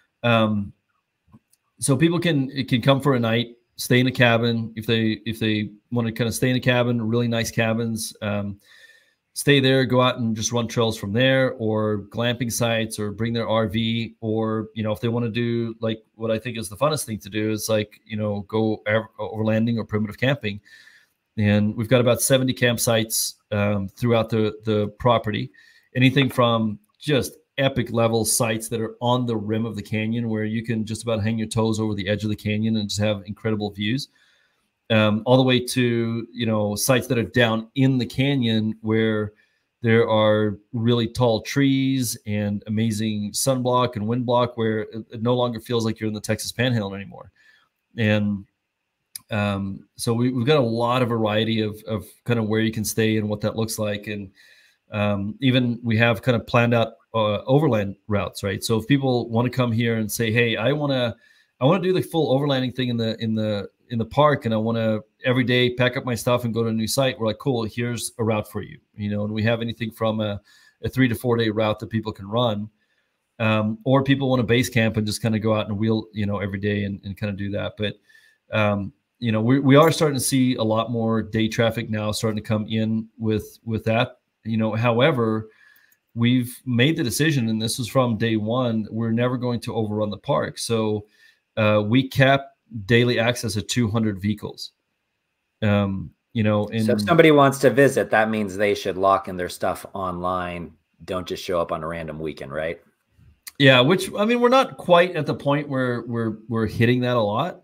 B: so people can come for a night, stay in a cabin if they want to kind of stay in a cabin, really nice cabins. Stay there, go out and just run trails from there, or glamping sites, or bring their RV, or, you know, if they want to do like what I think is the funnest thing to do is like, you know, go overlanding or primitive camping. And we've got about 70 campsites throughout the property, anything from just epic level sites that are on the rim of the canyon where you can just about hang your toes over the edge of the canyon and just have incredible views. All the way to, you know, sites that are down in the canyon where there are really tall trees and amazing sunblock and wind block, where it no longer feels like you're in the Texas Panhandle anymore. And so we've got a lot of variety of kind of where you can stay and what that looks like. And even we have kind of planned out overland routes, right? So if people want to come here and say, hey, I want to do the full overlanding thing in the park, and I want to every day pack up my stuff and go to a new site, we're like, cool, here's a route for you, you know. And we have anything from a 3 to 4 day route that people can run, or people want to base camp and just kind of go out and wheel, you know, every day and kind of do that. But you know, we are starting to see a lot more day traffic now starting to come in with that. You know, however, we've made the decision, and this was from day one, we're never going to overrun the park. So we cap daily access at 200 vehicles. You know,
A: So if somebody wants to visit, that means they should lock in their stuff online. Don't just show up on a random weekend, right?
B: Yeah, which, I mean, we're not quite at the point where we're hitting that a lot.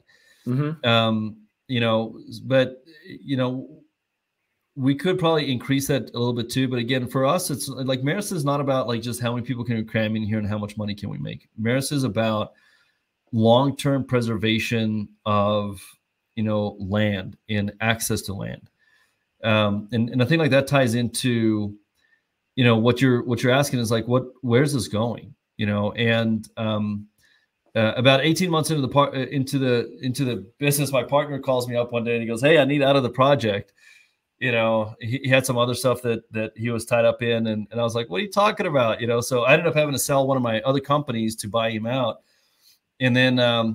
B: You know, but you know, we could probably increase that a little bit too. But again, for us, it's like Merus is not about like just how many people can we cram in here and how much money can we make. Merus is about long-term preservation of, you know, land and access to land. And I think like that ties into, you know, what you're asking is like, where's this going? You know, and about 18 months into the business, my partner calls me up one day and he goes, "Hey, I need out of the project." You know, he had some other stuff that he was tied up in, and I was like, "What are you talking about?" You know, so I ended up having to sell one of my other companies to buy him out, and then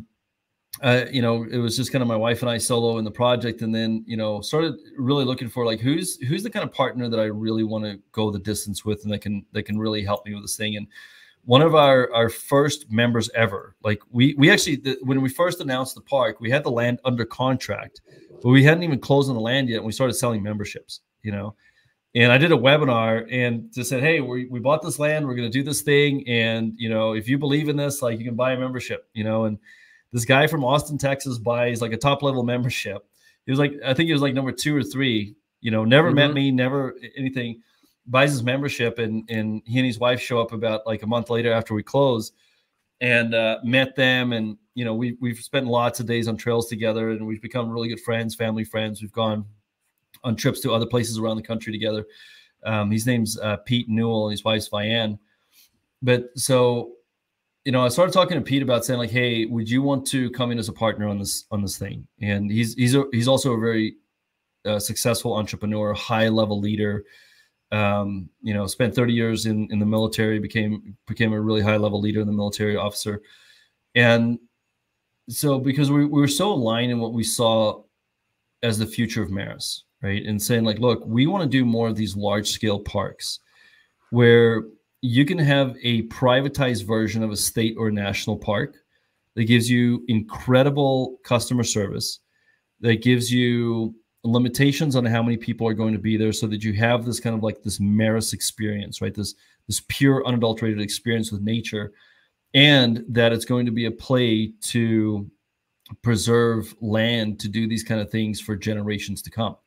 B: you know, it was just kind of my wife and I solo in the project, and then, you know, started really looking for like who's the kind of partner that I really want to go the distance with, and that can really help me with this thing. And one of our first members ever, like we actually, when we first announced the park, we had the land under contract, but we hadn't even closed on the land yet, and we started selling memberships, you know. And I did a webinar and just said, "Hey, we bought this land, we're going to do this thing, and you know, if you believe in this, like, you can buy a membership," you know. And this guy from Austin, Texas buys like a top level membership. He was like, I think he was like number 2 or 3, you know, never met me, never anything, buys his membership, and he and his wife show up about like a month later after we close, and met them. And, you know, we've spent lots of days on trails together, and we've become really good friends, family friends. We've gone on trips to other places around the country together. His name's Pete Newell, and his wife's Vianne. But so, you know, I started talking to Pete about saying like, "Hey, would you want to come in as a partner on this thing?" And he's also a very successful entrepreneur, high level leader. You know, spent 30 years in the military, became a really high level leader in the military, officer. And so because we were so aligned in what we saw as the future of Merus, right? And saying like, look, we want to do more of these large scale parks where you can have a privatized version of a state or national park that gives you incredible customer service, that gives you limitations on how many people are going to be there, so that you have this kind of like this Merus experience, right? This pure unadulterated experience with nature, and that it's going to be a play to preserve land to do these kind of things for generations to come.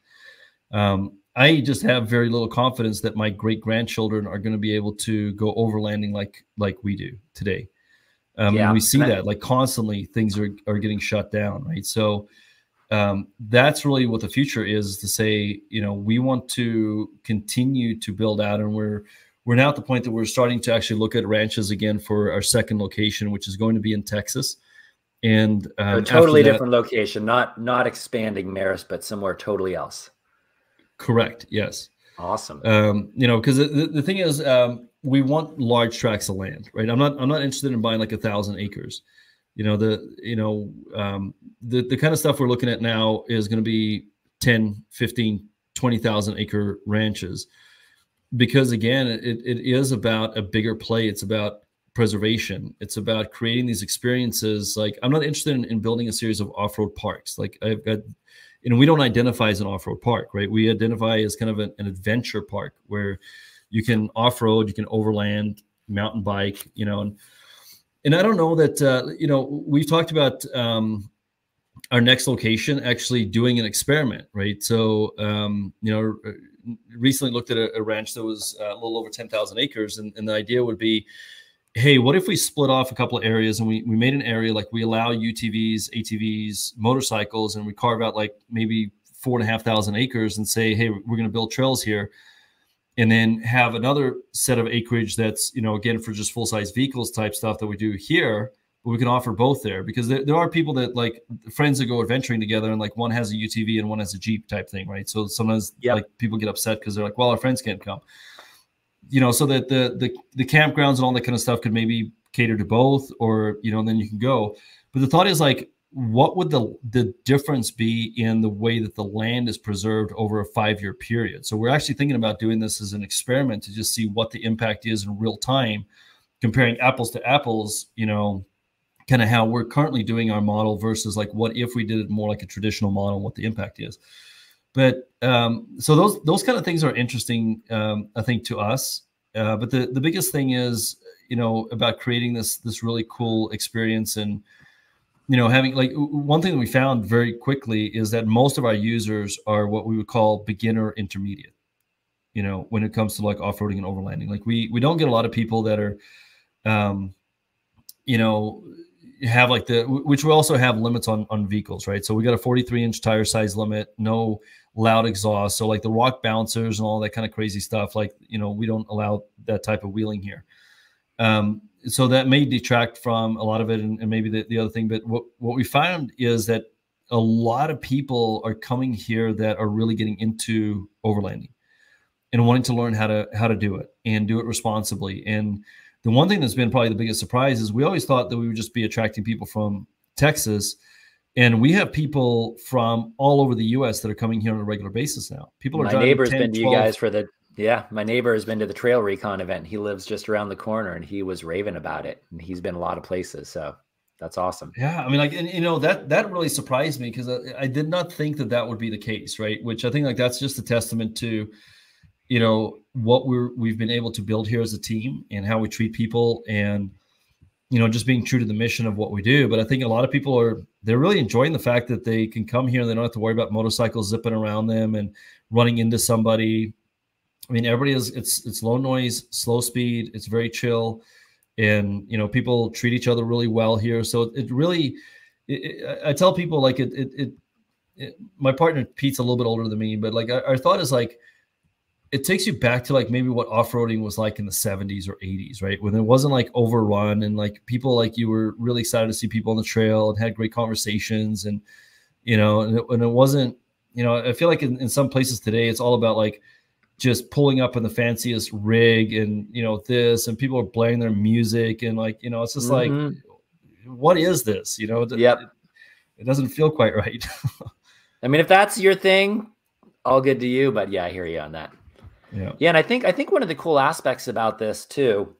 B: I just have very little confidence that my great grandchildren are going to be able to go overlanding like we do today. And we see that like constantly things are getting shut down, right? So that's really what the future is, to say, you know, we want to continue to build out, and we're now at the point that we're starting to actually look at ranches again for our second location, which is going to be in Texas. And
A: a totally different location, not expanding Merus, but somewhere totally else.
B: Correct. Yes.
A: Awesome.
B: You know, because the thing is, we want large tracts of land, right? I'm not interested in buying like 1,000 acres. You know, the kind of stuff we're looking at now is going to be 10, 15, 20,000 acre ranches, because again, it is about a bigger play. It's about preservation. It's about creating these experiences. Like, I'm not interested in building a series of off-road parks. Like, I've got, you know, we don't identify as an off-road park, right? We identify as kind of an adventure park where you can off-road, you can overland, mountain bike, you know. And I don't know that, you know, we've talked about our next location actually doing an experiment, right? So, you know, recently looked at a ranch that was a little over 10,000 acres. And the idea would be, hey, what if we split off a couple of areas, and we made an area, like we allow UTVs, ATVs, motorcycles, and we carve out like maybe 4,500 acres and say, hey, we're going to build trails here. And then have another set of acreage that's, you know, again, for just full-size vehicles type stuff that we do here, but we can offer both there, because there are people that, like, friends that go adventuring together, and like one has a UTV and one has a Jeep type thing, right? So sometimes like people get upset because they're like, well, our friends can't come. You know, so that the campgrounds and all that kind of stuff could maybe cater to both, or, you know, then you can go. But the thought is like, what would the difference be in the way that the land is preserved over a 5-year period? So we're actually thinking about doing this as an experiment to just see what the impact is in real time, comparing apples to apples, you know, kind of how we're currently doing our model versus like what if we did it more like a traditional model and what the impact is. But so those kind of things are interesting, I think, to us. But the biggest thing is, you know, about creating this really cool experience. And you know, having like one thing that we found very quickly is that most of our users are what we would call beginner intermediate, you know, when it comes to like off-roading and overlanding. Like we don't get a lot of people that are, you know, have like which we also have limits on vehicles, right? So we got a 43-inch tire size limit, no loud exhaust. So like the rock bouncers and all that kind of crazy stuff, like, you know, we don't allow that type of wheeling here. So that may detract from a lot of it, and maybe the other thing. But what we found is that a lot of people are coming here that are really getting into overlanding and wanting to learn how to do it and do it responsibly. And the one thing that's been probably the biggest surprise is we always thought that we would just be attracting people from Texas, and we have people from all over the U.S. that are coming here on a regular basis now. People are
A: my
B: driving
A: neighbor's
B: 10,
A: been to
B: 12,
A: you guys for the my neighbor has been to the Trail Recon event. He lives just around the corner, and he was raving about it. And he's been a lot of places, so that's awesome.
B: Yeah, I mean, like, and you know, that really surprised me because I did not think that would be the case, right? Which I think like that's just a testament to, you know, what we've been able to build here as a team and how we treat people, and you know, just being true to the mission of what we do. But I think a lot of people they're really enjoying the fact that they can come here and they don't have to worry about motorcycles zipping around them and running into somebody. I mean, everybody it's low noise, slow speed. It's very chill. And, you know, people treat each other really well here. So it really, I tell people like my partner Pete's a little bit older than me, but like our thought is like, it takes you back to like maybe what off-roading was like in the 70s or 80s, right? When it wasn't like overrun and like people, like you were really excited to see people on the trail and had great conversations. And, you know, and it wasn't, you know, I feel like in some places today, it's all about like, just pulling up in the fanciest rig and, you know, this, and people are playing their music and like, you know, it's just like, what is this? You know, it doesn't feel quite right.
A: I mean, if that's your thing, all good to you, but yeah, I hear you on that. Yeah. Yeah. And I think one of the cool aspects about this too,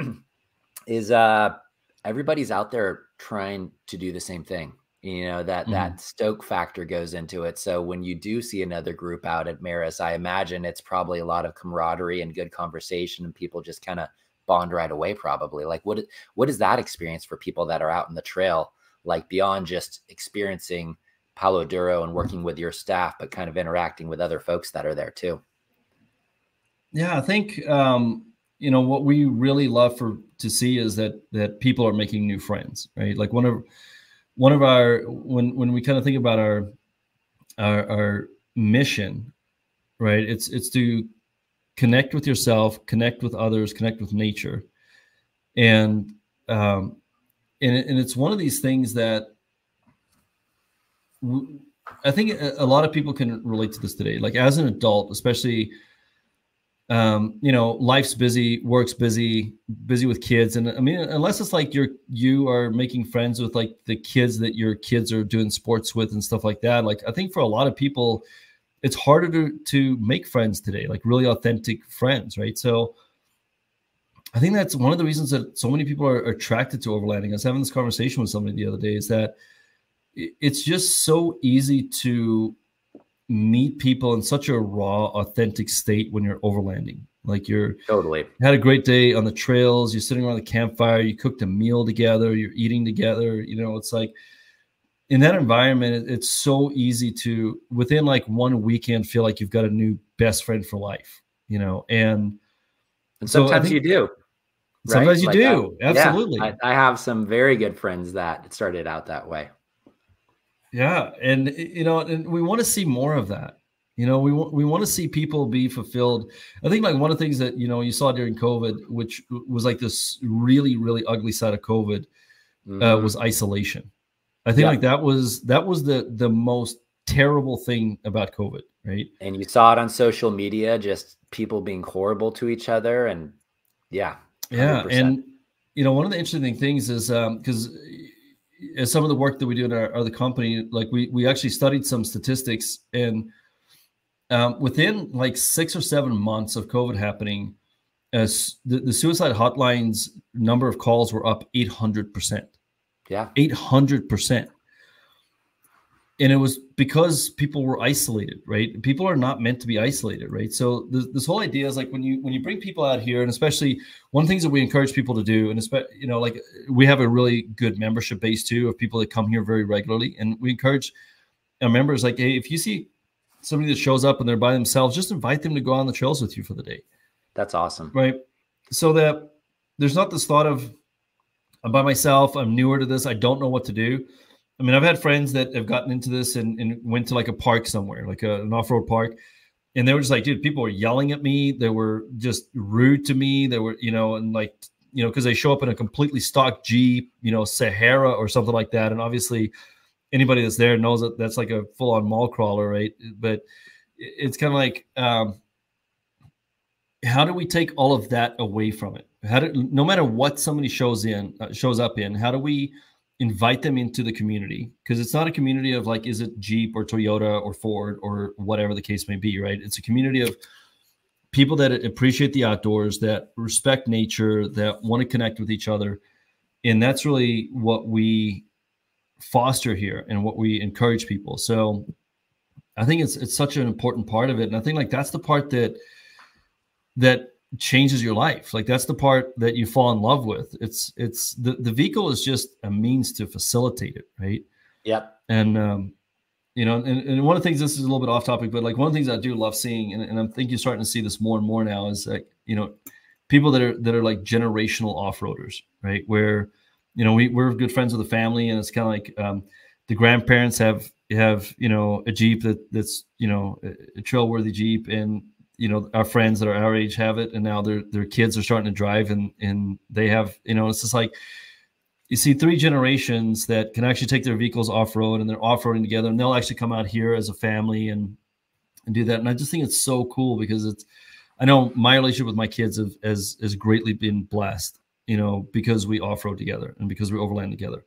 A: is everybody's out there trying to do the same thing. You know, that stoke factor goes into it. So when you do see another group out at Merus, I imagine it's probably a lot of camaraderie and good conversation, and people just kind of bond right away, probably. Like what is that experience for people that are out in the trail, like beyond just experiencing Palo Duro and working with your staff, but kind of interacting with other folks that are there too?
B: Yeah, I think, you know, what we really love to see is that people are making new friends, right? Like one of our, when we kind of think about our mission, right? It's to connect with yourself, connect with others, connect with nature. And it's one of these things that I think a lot of people can relate to this today. Like as an adult, especially, you know, life's busy, work's busy with kids. And I mean, unless it's like you are making friends with like the kids that your kids are doing sports with and stuff like that. Like, I think for a lot of people, it's harder to make friends today, like really authentic friends. Right. So I think that's one of the reasons that so many people are attracted to overlanding. I was having this conversation with somebody the other day, is that it's just so easy to meet people in such a raw, authentic state when you're overlanding. Like you're
A: totally
B: had a great day on the trails, you're sitting around the campfire, you cooked a meal together, you're eating together. You know, it's like in that environment, it's so easy to within like one weekend feel like you've got a new best friend for life, you know. And
A: sometimes you do. Right?
B: Sometimes you do. Absolutely.
A: Yeah, I have some very good friends that started out that way.
B: Yeah. And, you know, and we want to see more of that. You know, we want to see people be fulfilled. I think like one of the things that, you know, you saw during COVID, which was like this really, really ugly side of COVID, was isolation. I think like that was the most terrible thing about COVID. Right.
A: And you saw it on social media, just people being horrible to each other. And 100%.
B: And, you know, one of the interesting things is because, some of the work that we do in our other company, like we actually studied some statistics, and within like 6 or 7 months of COVID happening, as the suicide hotlines number of calls were up 800%.
A: Yeah.
B: 800%. And it was because people were isolated, right? People are not meant to be isolated, right? So this whole idea is like when you bring people out here, and especially one of the things that we encourage people to do, and especially, you know, like we have a really good membership base too of people that come here very regularly, and we encourage our members, like, hey, if you see somebody that shows up and they're by themselves, just invite them to go on the trails with you for the day.
A: That's awesome.
B: Right. So that there's not this thought of, I'm by myself, I'm newer to this, I don't know what to do. I mean, I've had friends that have gotten into this and went to like a park somewhere, like an off-road park. And they were just like, dude, people were yelling at me. They were just rude to me. They were, you know, and like, you know, because they show up in a completely stock Jeep, you know, Sahara or something like that. And obviously anybody that's there knows that that's like a full-on mall crawler, right? But it's kind of like, how do we take all of that away from it? No matter what somebody shows up in, how do we invite them into the community? Because it's not a community of like, is it Jeep or Toyota or Ford or whatever the case may be, right? It's a community of people that appreciate the outdoors, that respect nature, that want to connect with each other. And that's really what we foster here and what we encourage people. So I think it's such an important part of it. And I think like that's the part that changes your life. Like that's the part that you fall in love with. It's the vehicle is just a means to facilitate it, right?
A: Yep.
B: And you know, and one of the things, this is a little bit off topic, but like one of the things I do love seeing, and I think you're starting to see this more and more now, is like, you know, people that are like generational off-roaders, right? Where, you know, we're good friends with the family, and it's kind of like the grandparents have you know, a Jeep that's you know, a trail-worthy Jeep, and you know, our friends that are our age have it, and now their kids are starting to drive, and they have, you know, it's just like you see 3 generations that can actually take their vehicles off-road, and they're off-roading together, and they'll actually come out here as a family and do that. And I just think it's so cool because I know my relationship with my kids has greatly been blessed, you know, because we off-road together and because we overland together.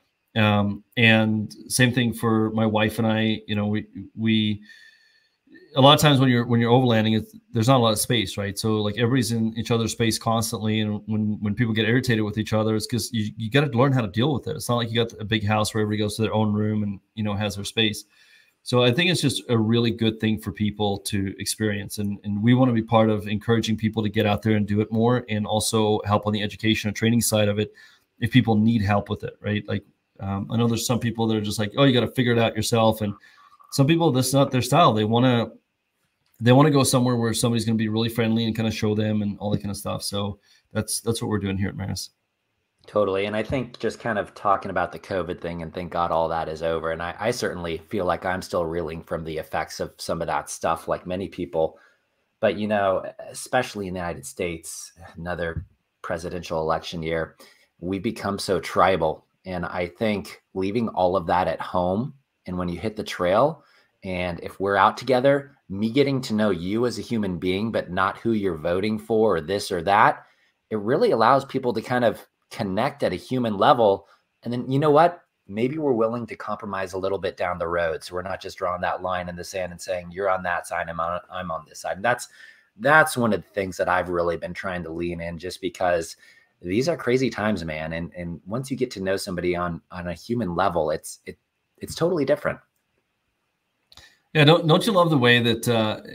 B: And same thing for my wife and I. You know, we a lot of times when you're overlanding, there's not a lot of space, right? So like everybody's in each other's space constantly, and when people get irritated with each other, it's because you got to learn how to deal with it. It's not like you got a big house where everybody goes to their own room and, you know, has their space. So I think it's just a really good thing for people to experience, and we want to be part of encouraging people to get out there and do it more, and also help on the education and training side of it if people need help with it, right? Like I know there's some people that are just like, oh, you got to figure it out yourself, and some people, that's not their style. They want to go somewhere where somebody's going to be really friendly and kind of show them and all that kind of stuff. So that's what we're doing here at Merus.
A: Totally. And I think just kind of talking about the COVID thing, and thank God all that is over. And I certainly feel like I'm still reeling from the effects of some of that stuff, like many people. But, you know, especially in the United States, another presidential election year, we become so tribal. And I think leaving all of that at home, and when you hit the trail, and if we're out together, me getting to know you as a human being, but not who you're voting for or this or that, it really allows people to kind of connect at a human level. And then, you know what? Maybe we're willing to compromise a little bit down the road. So we're not just drawing that line in the sand and saying, you're on that side, I'm on this side. And that's one of the things that I've really been trying to lean in, just because these are crazy times, man. And once you get to know somebody on a human level, it's totally different.
B: Yeah, don't you love the way that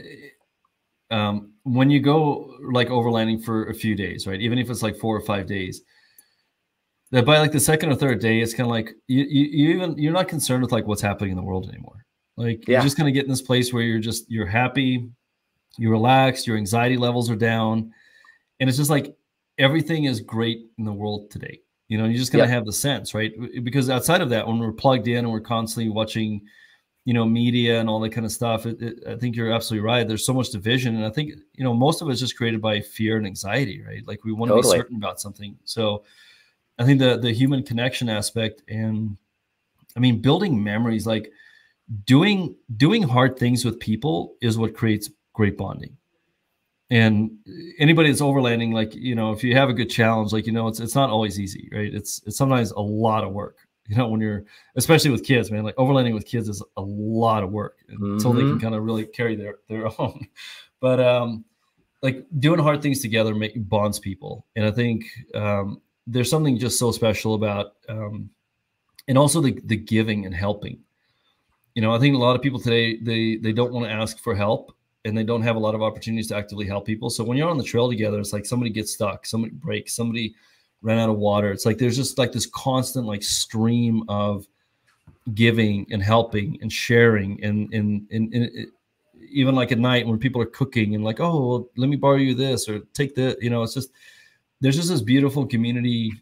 B: when you go like overlanding for a few days, right? Even if it's like 4 or 5 days, that by like the second or third day, it's kind of like you're not concerned with like what's happening in the world anymore. Like you're just kind of get in this place where you're happy, you're relaxed, your anxiety levels are down, and it's just like everything is great in the world today. You know, you just kind of have the sense, right? Because outside of that, when we're plugged in and we're constantly watching, you know, media and all that kind of stuff, I think you're absolutely right. There's so much division. And I think, you know, most of it's just created by fear and anxiety, right? Like we want to be certain about something. So I think the human connection aspect, and I mean, building memories, like doing hard things with people is what creates great bonding. And anybody that's overlanding, like, you know, if you have a good challenge, like, you know, it's not always easy, right? It's sometimes a lot of work, when you're, especially with kids, man, like overlanding with kids is a lot of work until they can kind of really carry their own. But like doing hard things together bonds people. And I think there's something just so special about, and also the giving and helping. I think a lot of people today, they don't want to ask for help, and they don't have a lot of opportunities to actively help people. So when you're on the trail together, it's like somebody gets stuck, somebody breaks, somebody ran out of water. It's like there's just like this constant like stream of giving and helping and sharing, and even like at night when people are cooking and like, oh, well, let me borrow you this or take the, it's just, there's just this beautiful community,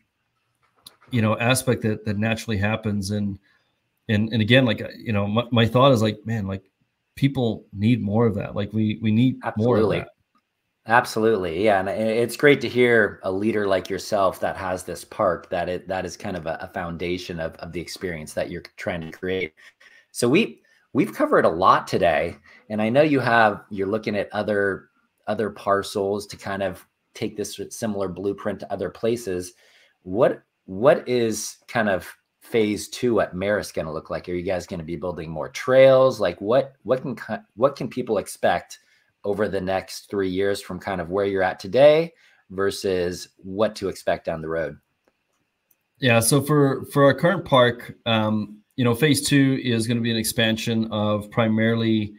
B: aspect that naturally happens. And again, like, my thought is like, man, like people need more of that. Like we need more of that.
A: Absolutely. Yeah. And it's great to hear a leader like yourself that has this park, that is kind of a foundation of the experience that you're trying to create. So we've covered a lot today, and I know you're looking at other parcels to kind of take this similar blueprint to other places. What is kind of phase 2 at Merus going to look like? Are you guys going to be building more trails? Like what can people expect over the next 3 years from kind of where you're at today versus what to expect down the road?
B: Yeah. So for our current park, phase 2 is going to be an expansion of primarily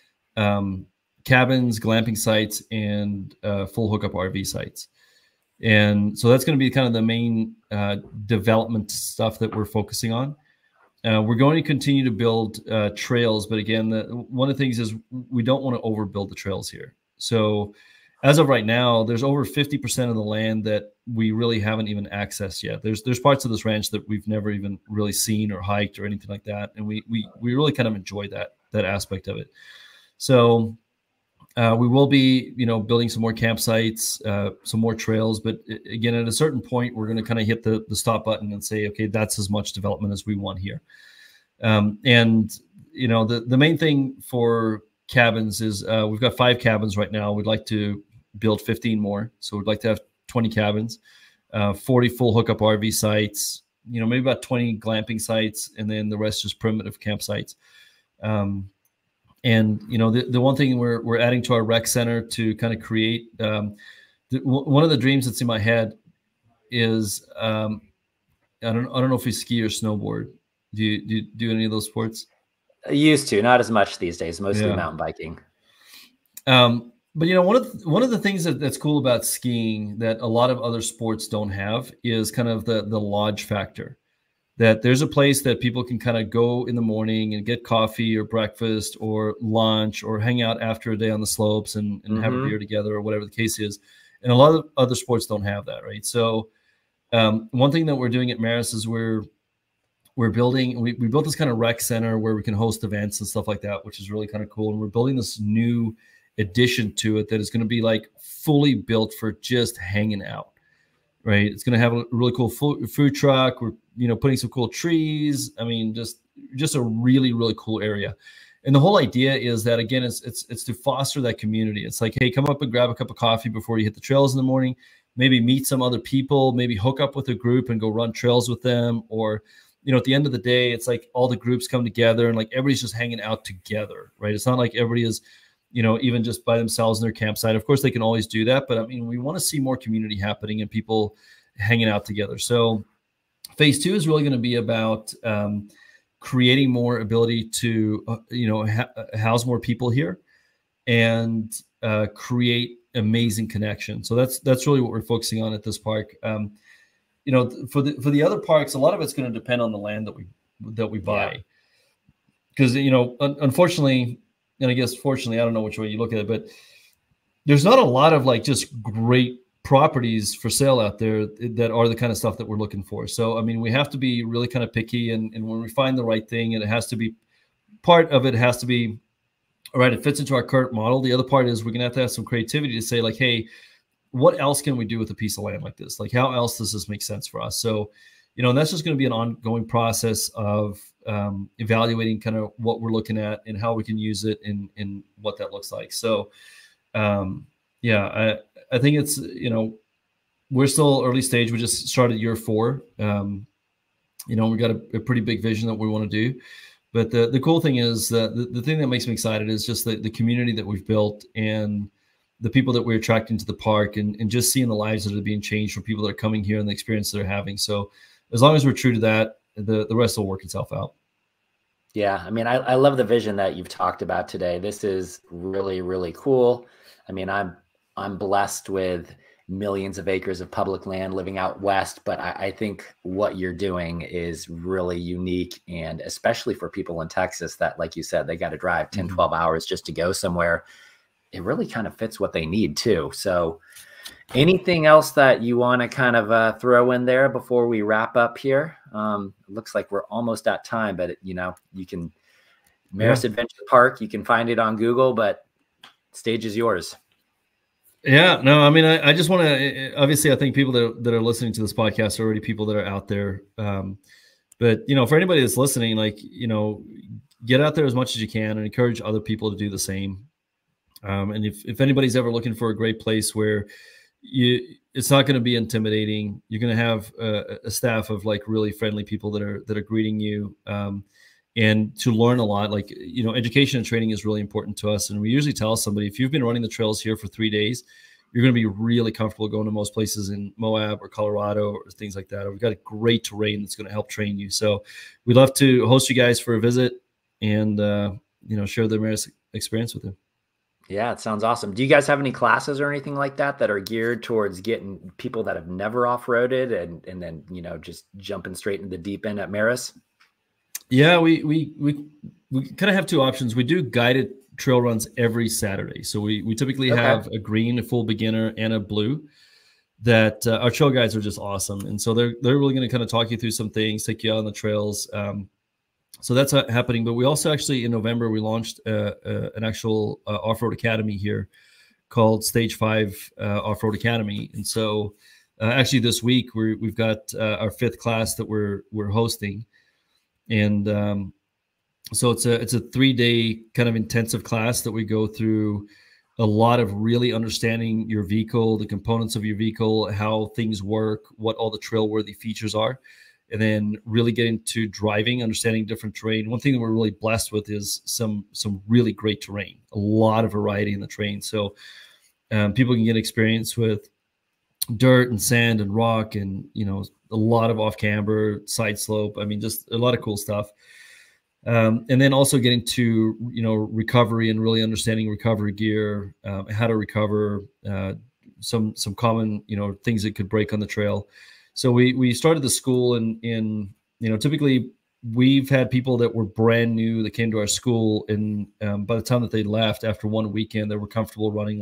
B: cabins, glamping sites, and full hookup RV sites. And so that's going to be kind of the main development stuff that we're focusing on. We're going to continue to build trails, but again, one of the things is we don't want to overbuild the trails here. So as of right now, there's over 50% of the land that we really haven't even accessed yet. There's parts of this ranch that we've never even really seen or hiked or anything like that, and we really kind of enjoy that aspect of it. So we will be, building some more campsites, some more trails. But again, at a certain point, we're going to kind of hit the stop button and say, okay, that's as much development as we want here. And, the main thing for cabins is we've got 5 cabins right now. We'd like to build 15 more. So we'd like to have 20 cabins, 40 full hookup RV sites, maybe about 20 glamping sites, and then the rest just primitive campsites. And the one thing we're adding to our rec center to kind of create one of the dreams that's in my head is I don't know if you ski or snowboard. Do you do any of those sports?
A: I used to, not as much these days. Mostly mountain biking.
B: But one of the things that's cool about skiing that a lot of other sports don't have is kind of the lodge factor. That there's a place that people can kind of go in the morning and get coffee or breakfast or lunch or hang out after a day on the slopes and have a beer together or whatever the case is. And a lot of other sports don't have that, right? So one thing that we're doing at Merus is we're building, we built this kind of rec center where we can host events and stuff like that, which is really kind of cool. And we're building this new addition to it that is going to be like fully built for just hanging out, right? It's going to have a really cool food truck. We're putting some cool trees. I mean, just a really, really cool area. And the whole idea is that, again, it's to foster that community. It's like, hey, come up and grab a cup of coffee before you hit the trails in the morning, maybe meet some other people, maybe hook up with a group and go run trails with them. Or, at the end of the day, it's like all the groups come together and like everybody's just hanging out together, right? It's not like everybody is, even just by themselves in their campsite. Of course, they can always do that. But I mean, we want to see more community happening and people hanging out together. So phase 2 is really going to be about creating more ability to, house more people here and create amazing connection. So that's really what we're focusing on at this park. For the other parks, a lot of it's going to depend on the land that we buy, because unfortunately, and I guess fortunately, I don't know which way you look at it, but there's not a lot of like just great properties for sale out there that are the kind of stuff that we're looking for. So, I mean, we have to be really kind of picky, and when we find the right thing, and it has to be, part of it has to be, all right, it fits into our current model. The other part is we're going to have some creativity to say like, hey, what else can we do with a piece of land like this? Like, how else does this make sense for us? So, and that's just going to be an ongoing process of evaluating kind of what we're looking at and how we can use it in what that looks like. So, I think it's, we're still early stage. We just started year 4. We got a pretty big vision that we want to do. But the cool thing is that the thing that makes me excited is just the community that we've built and the people that we're attracting to the park, and just seeing the lives that are being changed from people that are coming here and the experience they're having. So as long as we're true to that, the rest will work itself out.
A: Yeah, I mean, I love the vision that you've talked about today. This is really, really cool. I mean, I'm blessed with millions of acres of public land living out west, but I think what you're doing is really unique, and especially for people in Texas that, like you said, they got to drive 10, 12 hours just to go somewhere. It really kind of fits what they need too. So anything else that you want to kind of throw in there before we wrap up here? It looks like we're almost at time, but you can Merus Adventure Park, you can find it on Google, but stage is yours.
B: Yeah, no, I mean, I just want to, obviously, I think people that are listening to this podcast are already people that are out there. But, for anybody that's listening, get out there as much as you can and encourage other people to do the same. And if anybody's ever looking for a great place where it's not going to be intimidating, you're going to have a staff of really friendly people that are greeting you, and to learn a lot. Education and training is really important to us. And we usually tell somebody, if you've been running the trails here for 3 days, you're going to be really comfortable going to most places in Moab or Colorado or things like that. We've got a great terrain that's going to help train you. So we'd love to host you guys for a visit and, share the Merus experience with you.
A: Yeah, it sounds awesome. Do you guys have any classes or anything like that are geared towards getting people that have never off-roaded and then, just jumping straight into the deep end at Merus?
B: Yeah, we kind of have two options. We do guided trail runs every Saturday. So we typically have a green, a full beginner, and a blue. That our trail guides are just awesome. And so they're really going to kind of talk you through some things, take you out on the trails. So that's happening. But we also actually, in November, we launched an actual off-road academy here called Stage 5 Off-Road Academy. And so actually this week we've got our 5th class that we're hosting. And so it's a 3-day kind of intensive class that we go through a lot of really understanding your vehicle, the components of your vehicle, how things work, what all the trail worthy features are, and then really getting to driving, understanding different terrain. One thing that we're really blessed with is some really great terrain, a lot of variety in the terrain. So people can get experience with dirt and sand and rock and, a lot of off camber, side slope. I mean, just a lot of cool stuff. And then also getting to, recovery and really understanding recovery gear, how to recover, some common, things that could break on the trail. So we started the school and typically we've had people that were brand new that came to our school, and by the time that they left after one weekend, they were comfortable running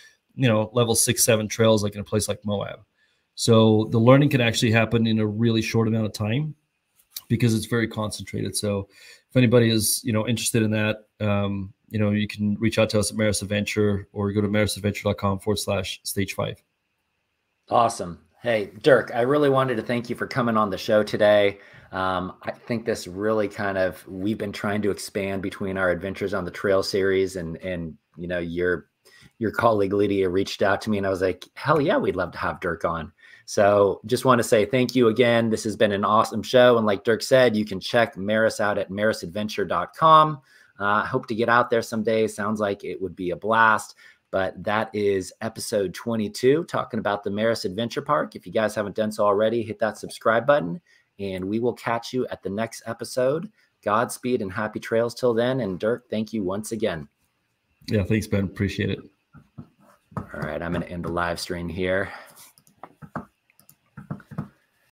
B: level 6, 7 trails, like in a place like Moab. So the learning can actually happen in a really short amount of time because it's very concentrated. So if anybody is, interested in that, you can reach out to us at Merus Adventure or go to merusadventure.com/stage 5.
A: Awesome. Hey, Dirk, I really wanted to thank you for coming on the show today. I think this really we've been trying to expand between our Adventures on the Trail series and your colleague Lydia reached out to me and I was like, hell yeah, we'd love to have Dirk on. So just want to say thank you again. This has been an awesome show. And like Dirk said, you can check Merus out at merusadventure.com. Hope to get out there someday. Sounds like it would be a blast. But that is episode 22, talking about the Merus Adventure Park. If you guys haven't done so already, hit that subscribe button, and we will catch you at the next episode. Godspeed and happy trails till then. And Dirk, thank you once again.
B: Yeah, thanks, Ben. Appreciate it.
A: All right, I'm going to end the live stream here.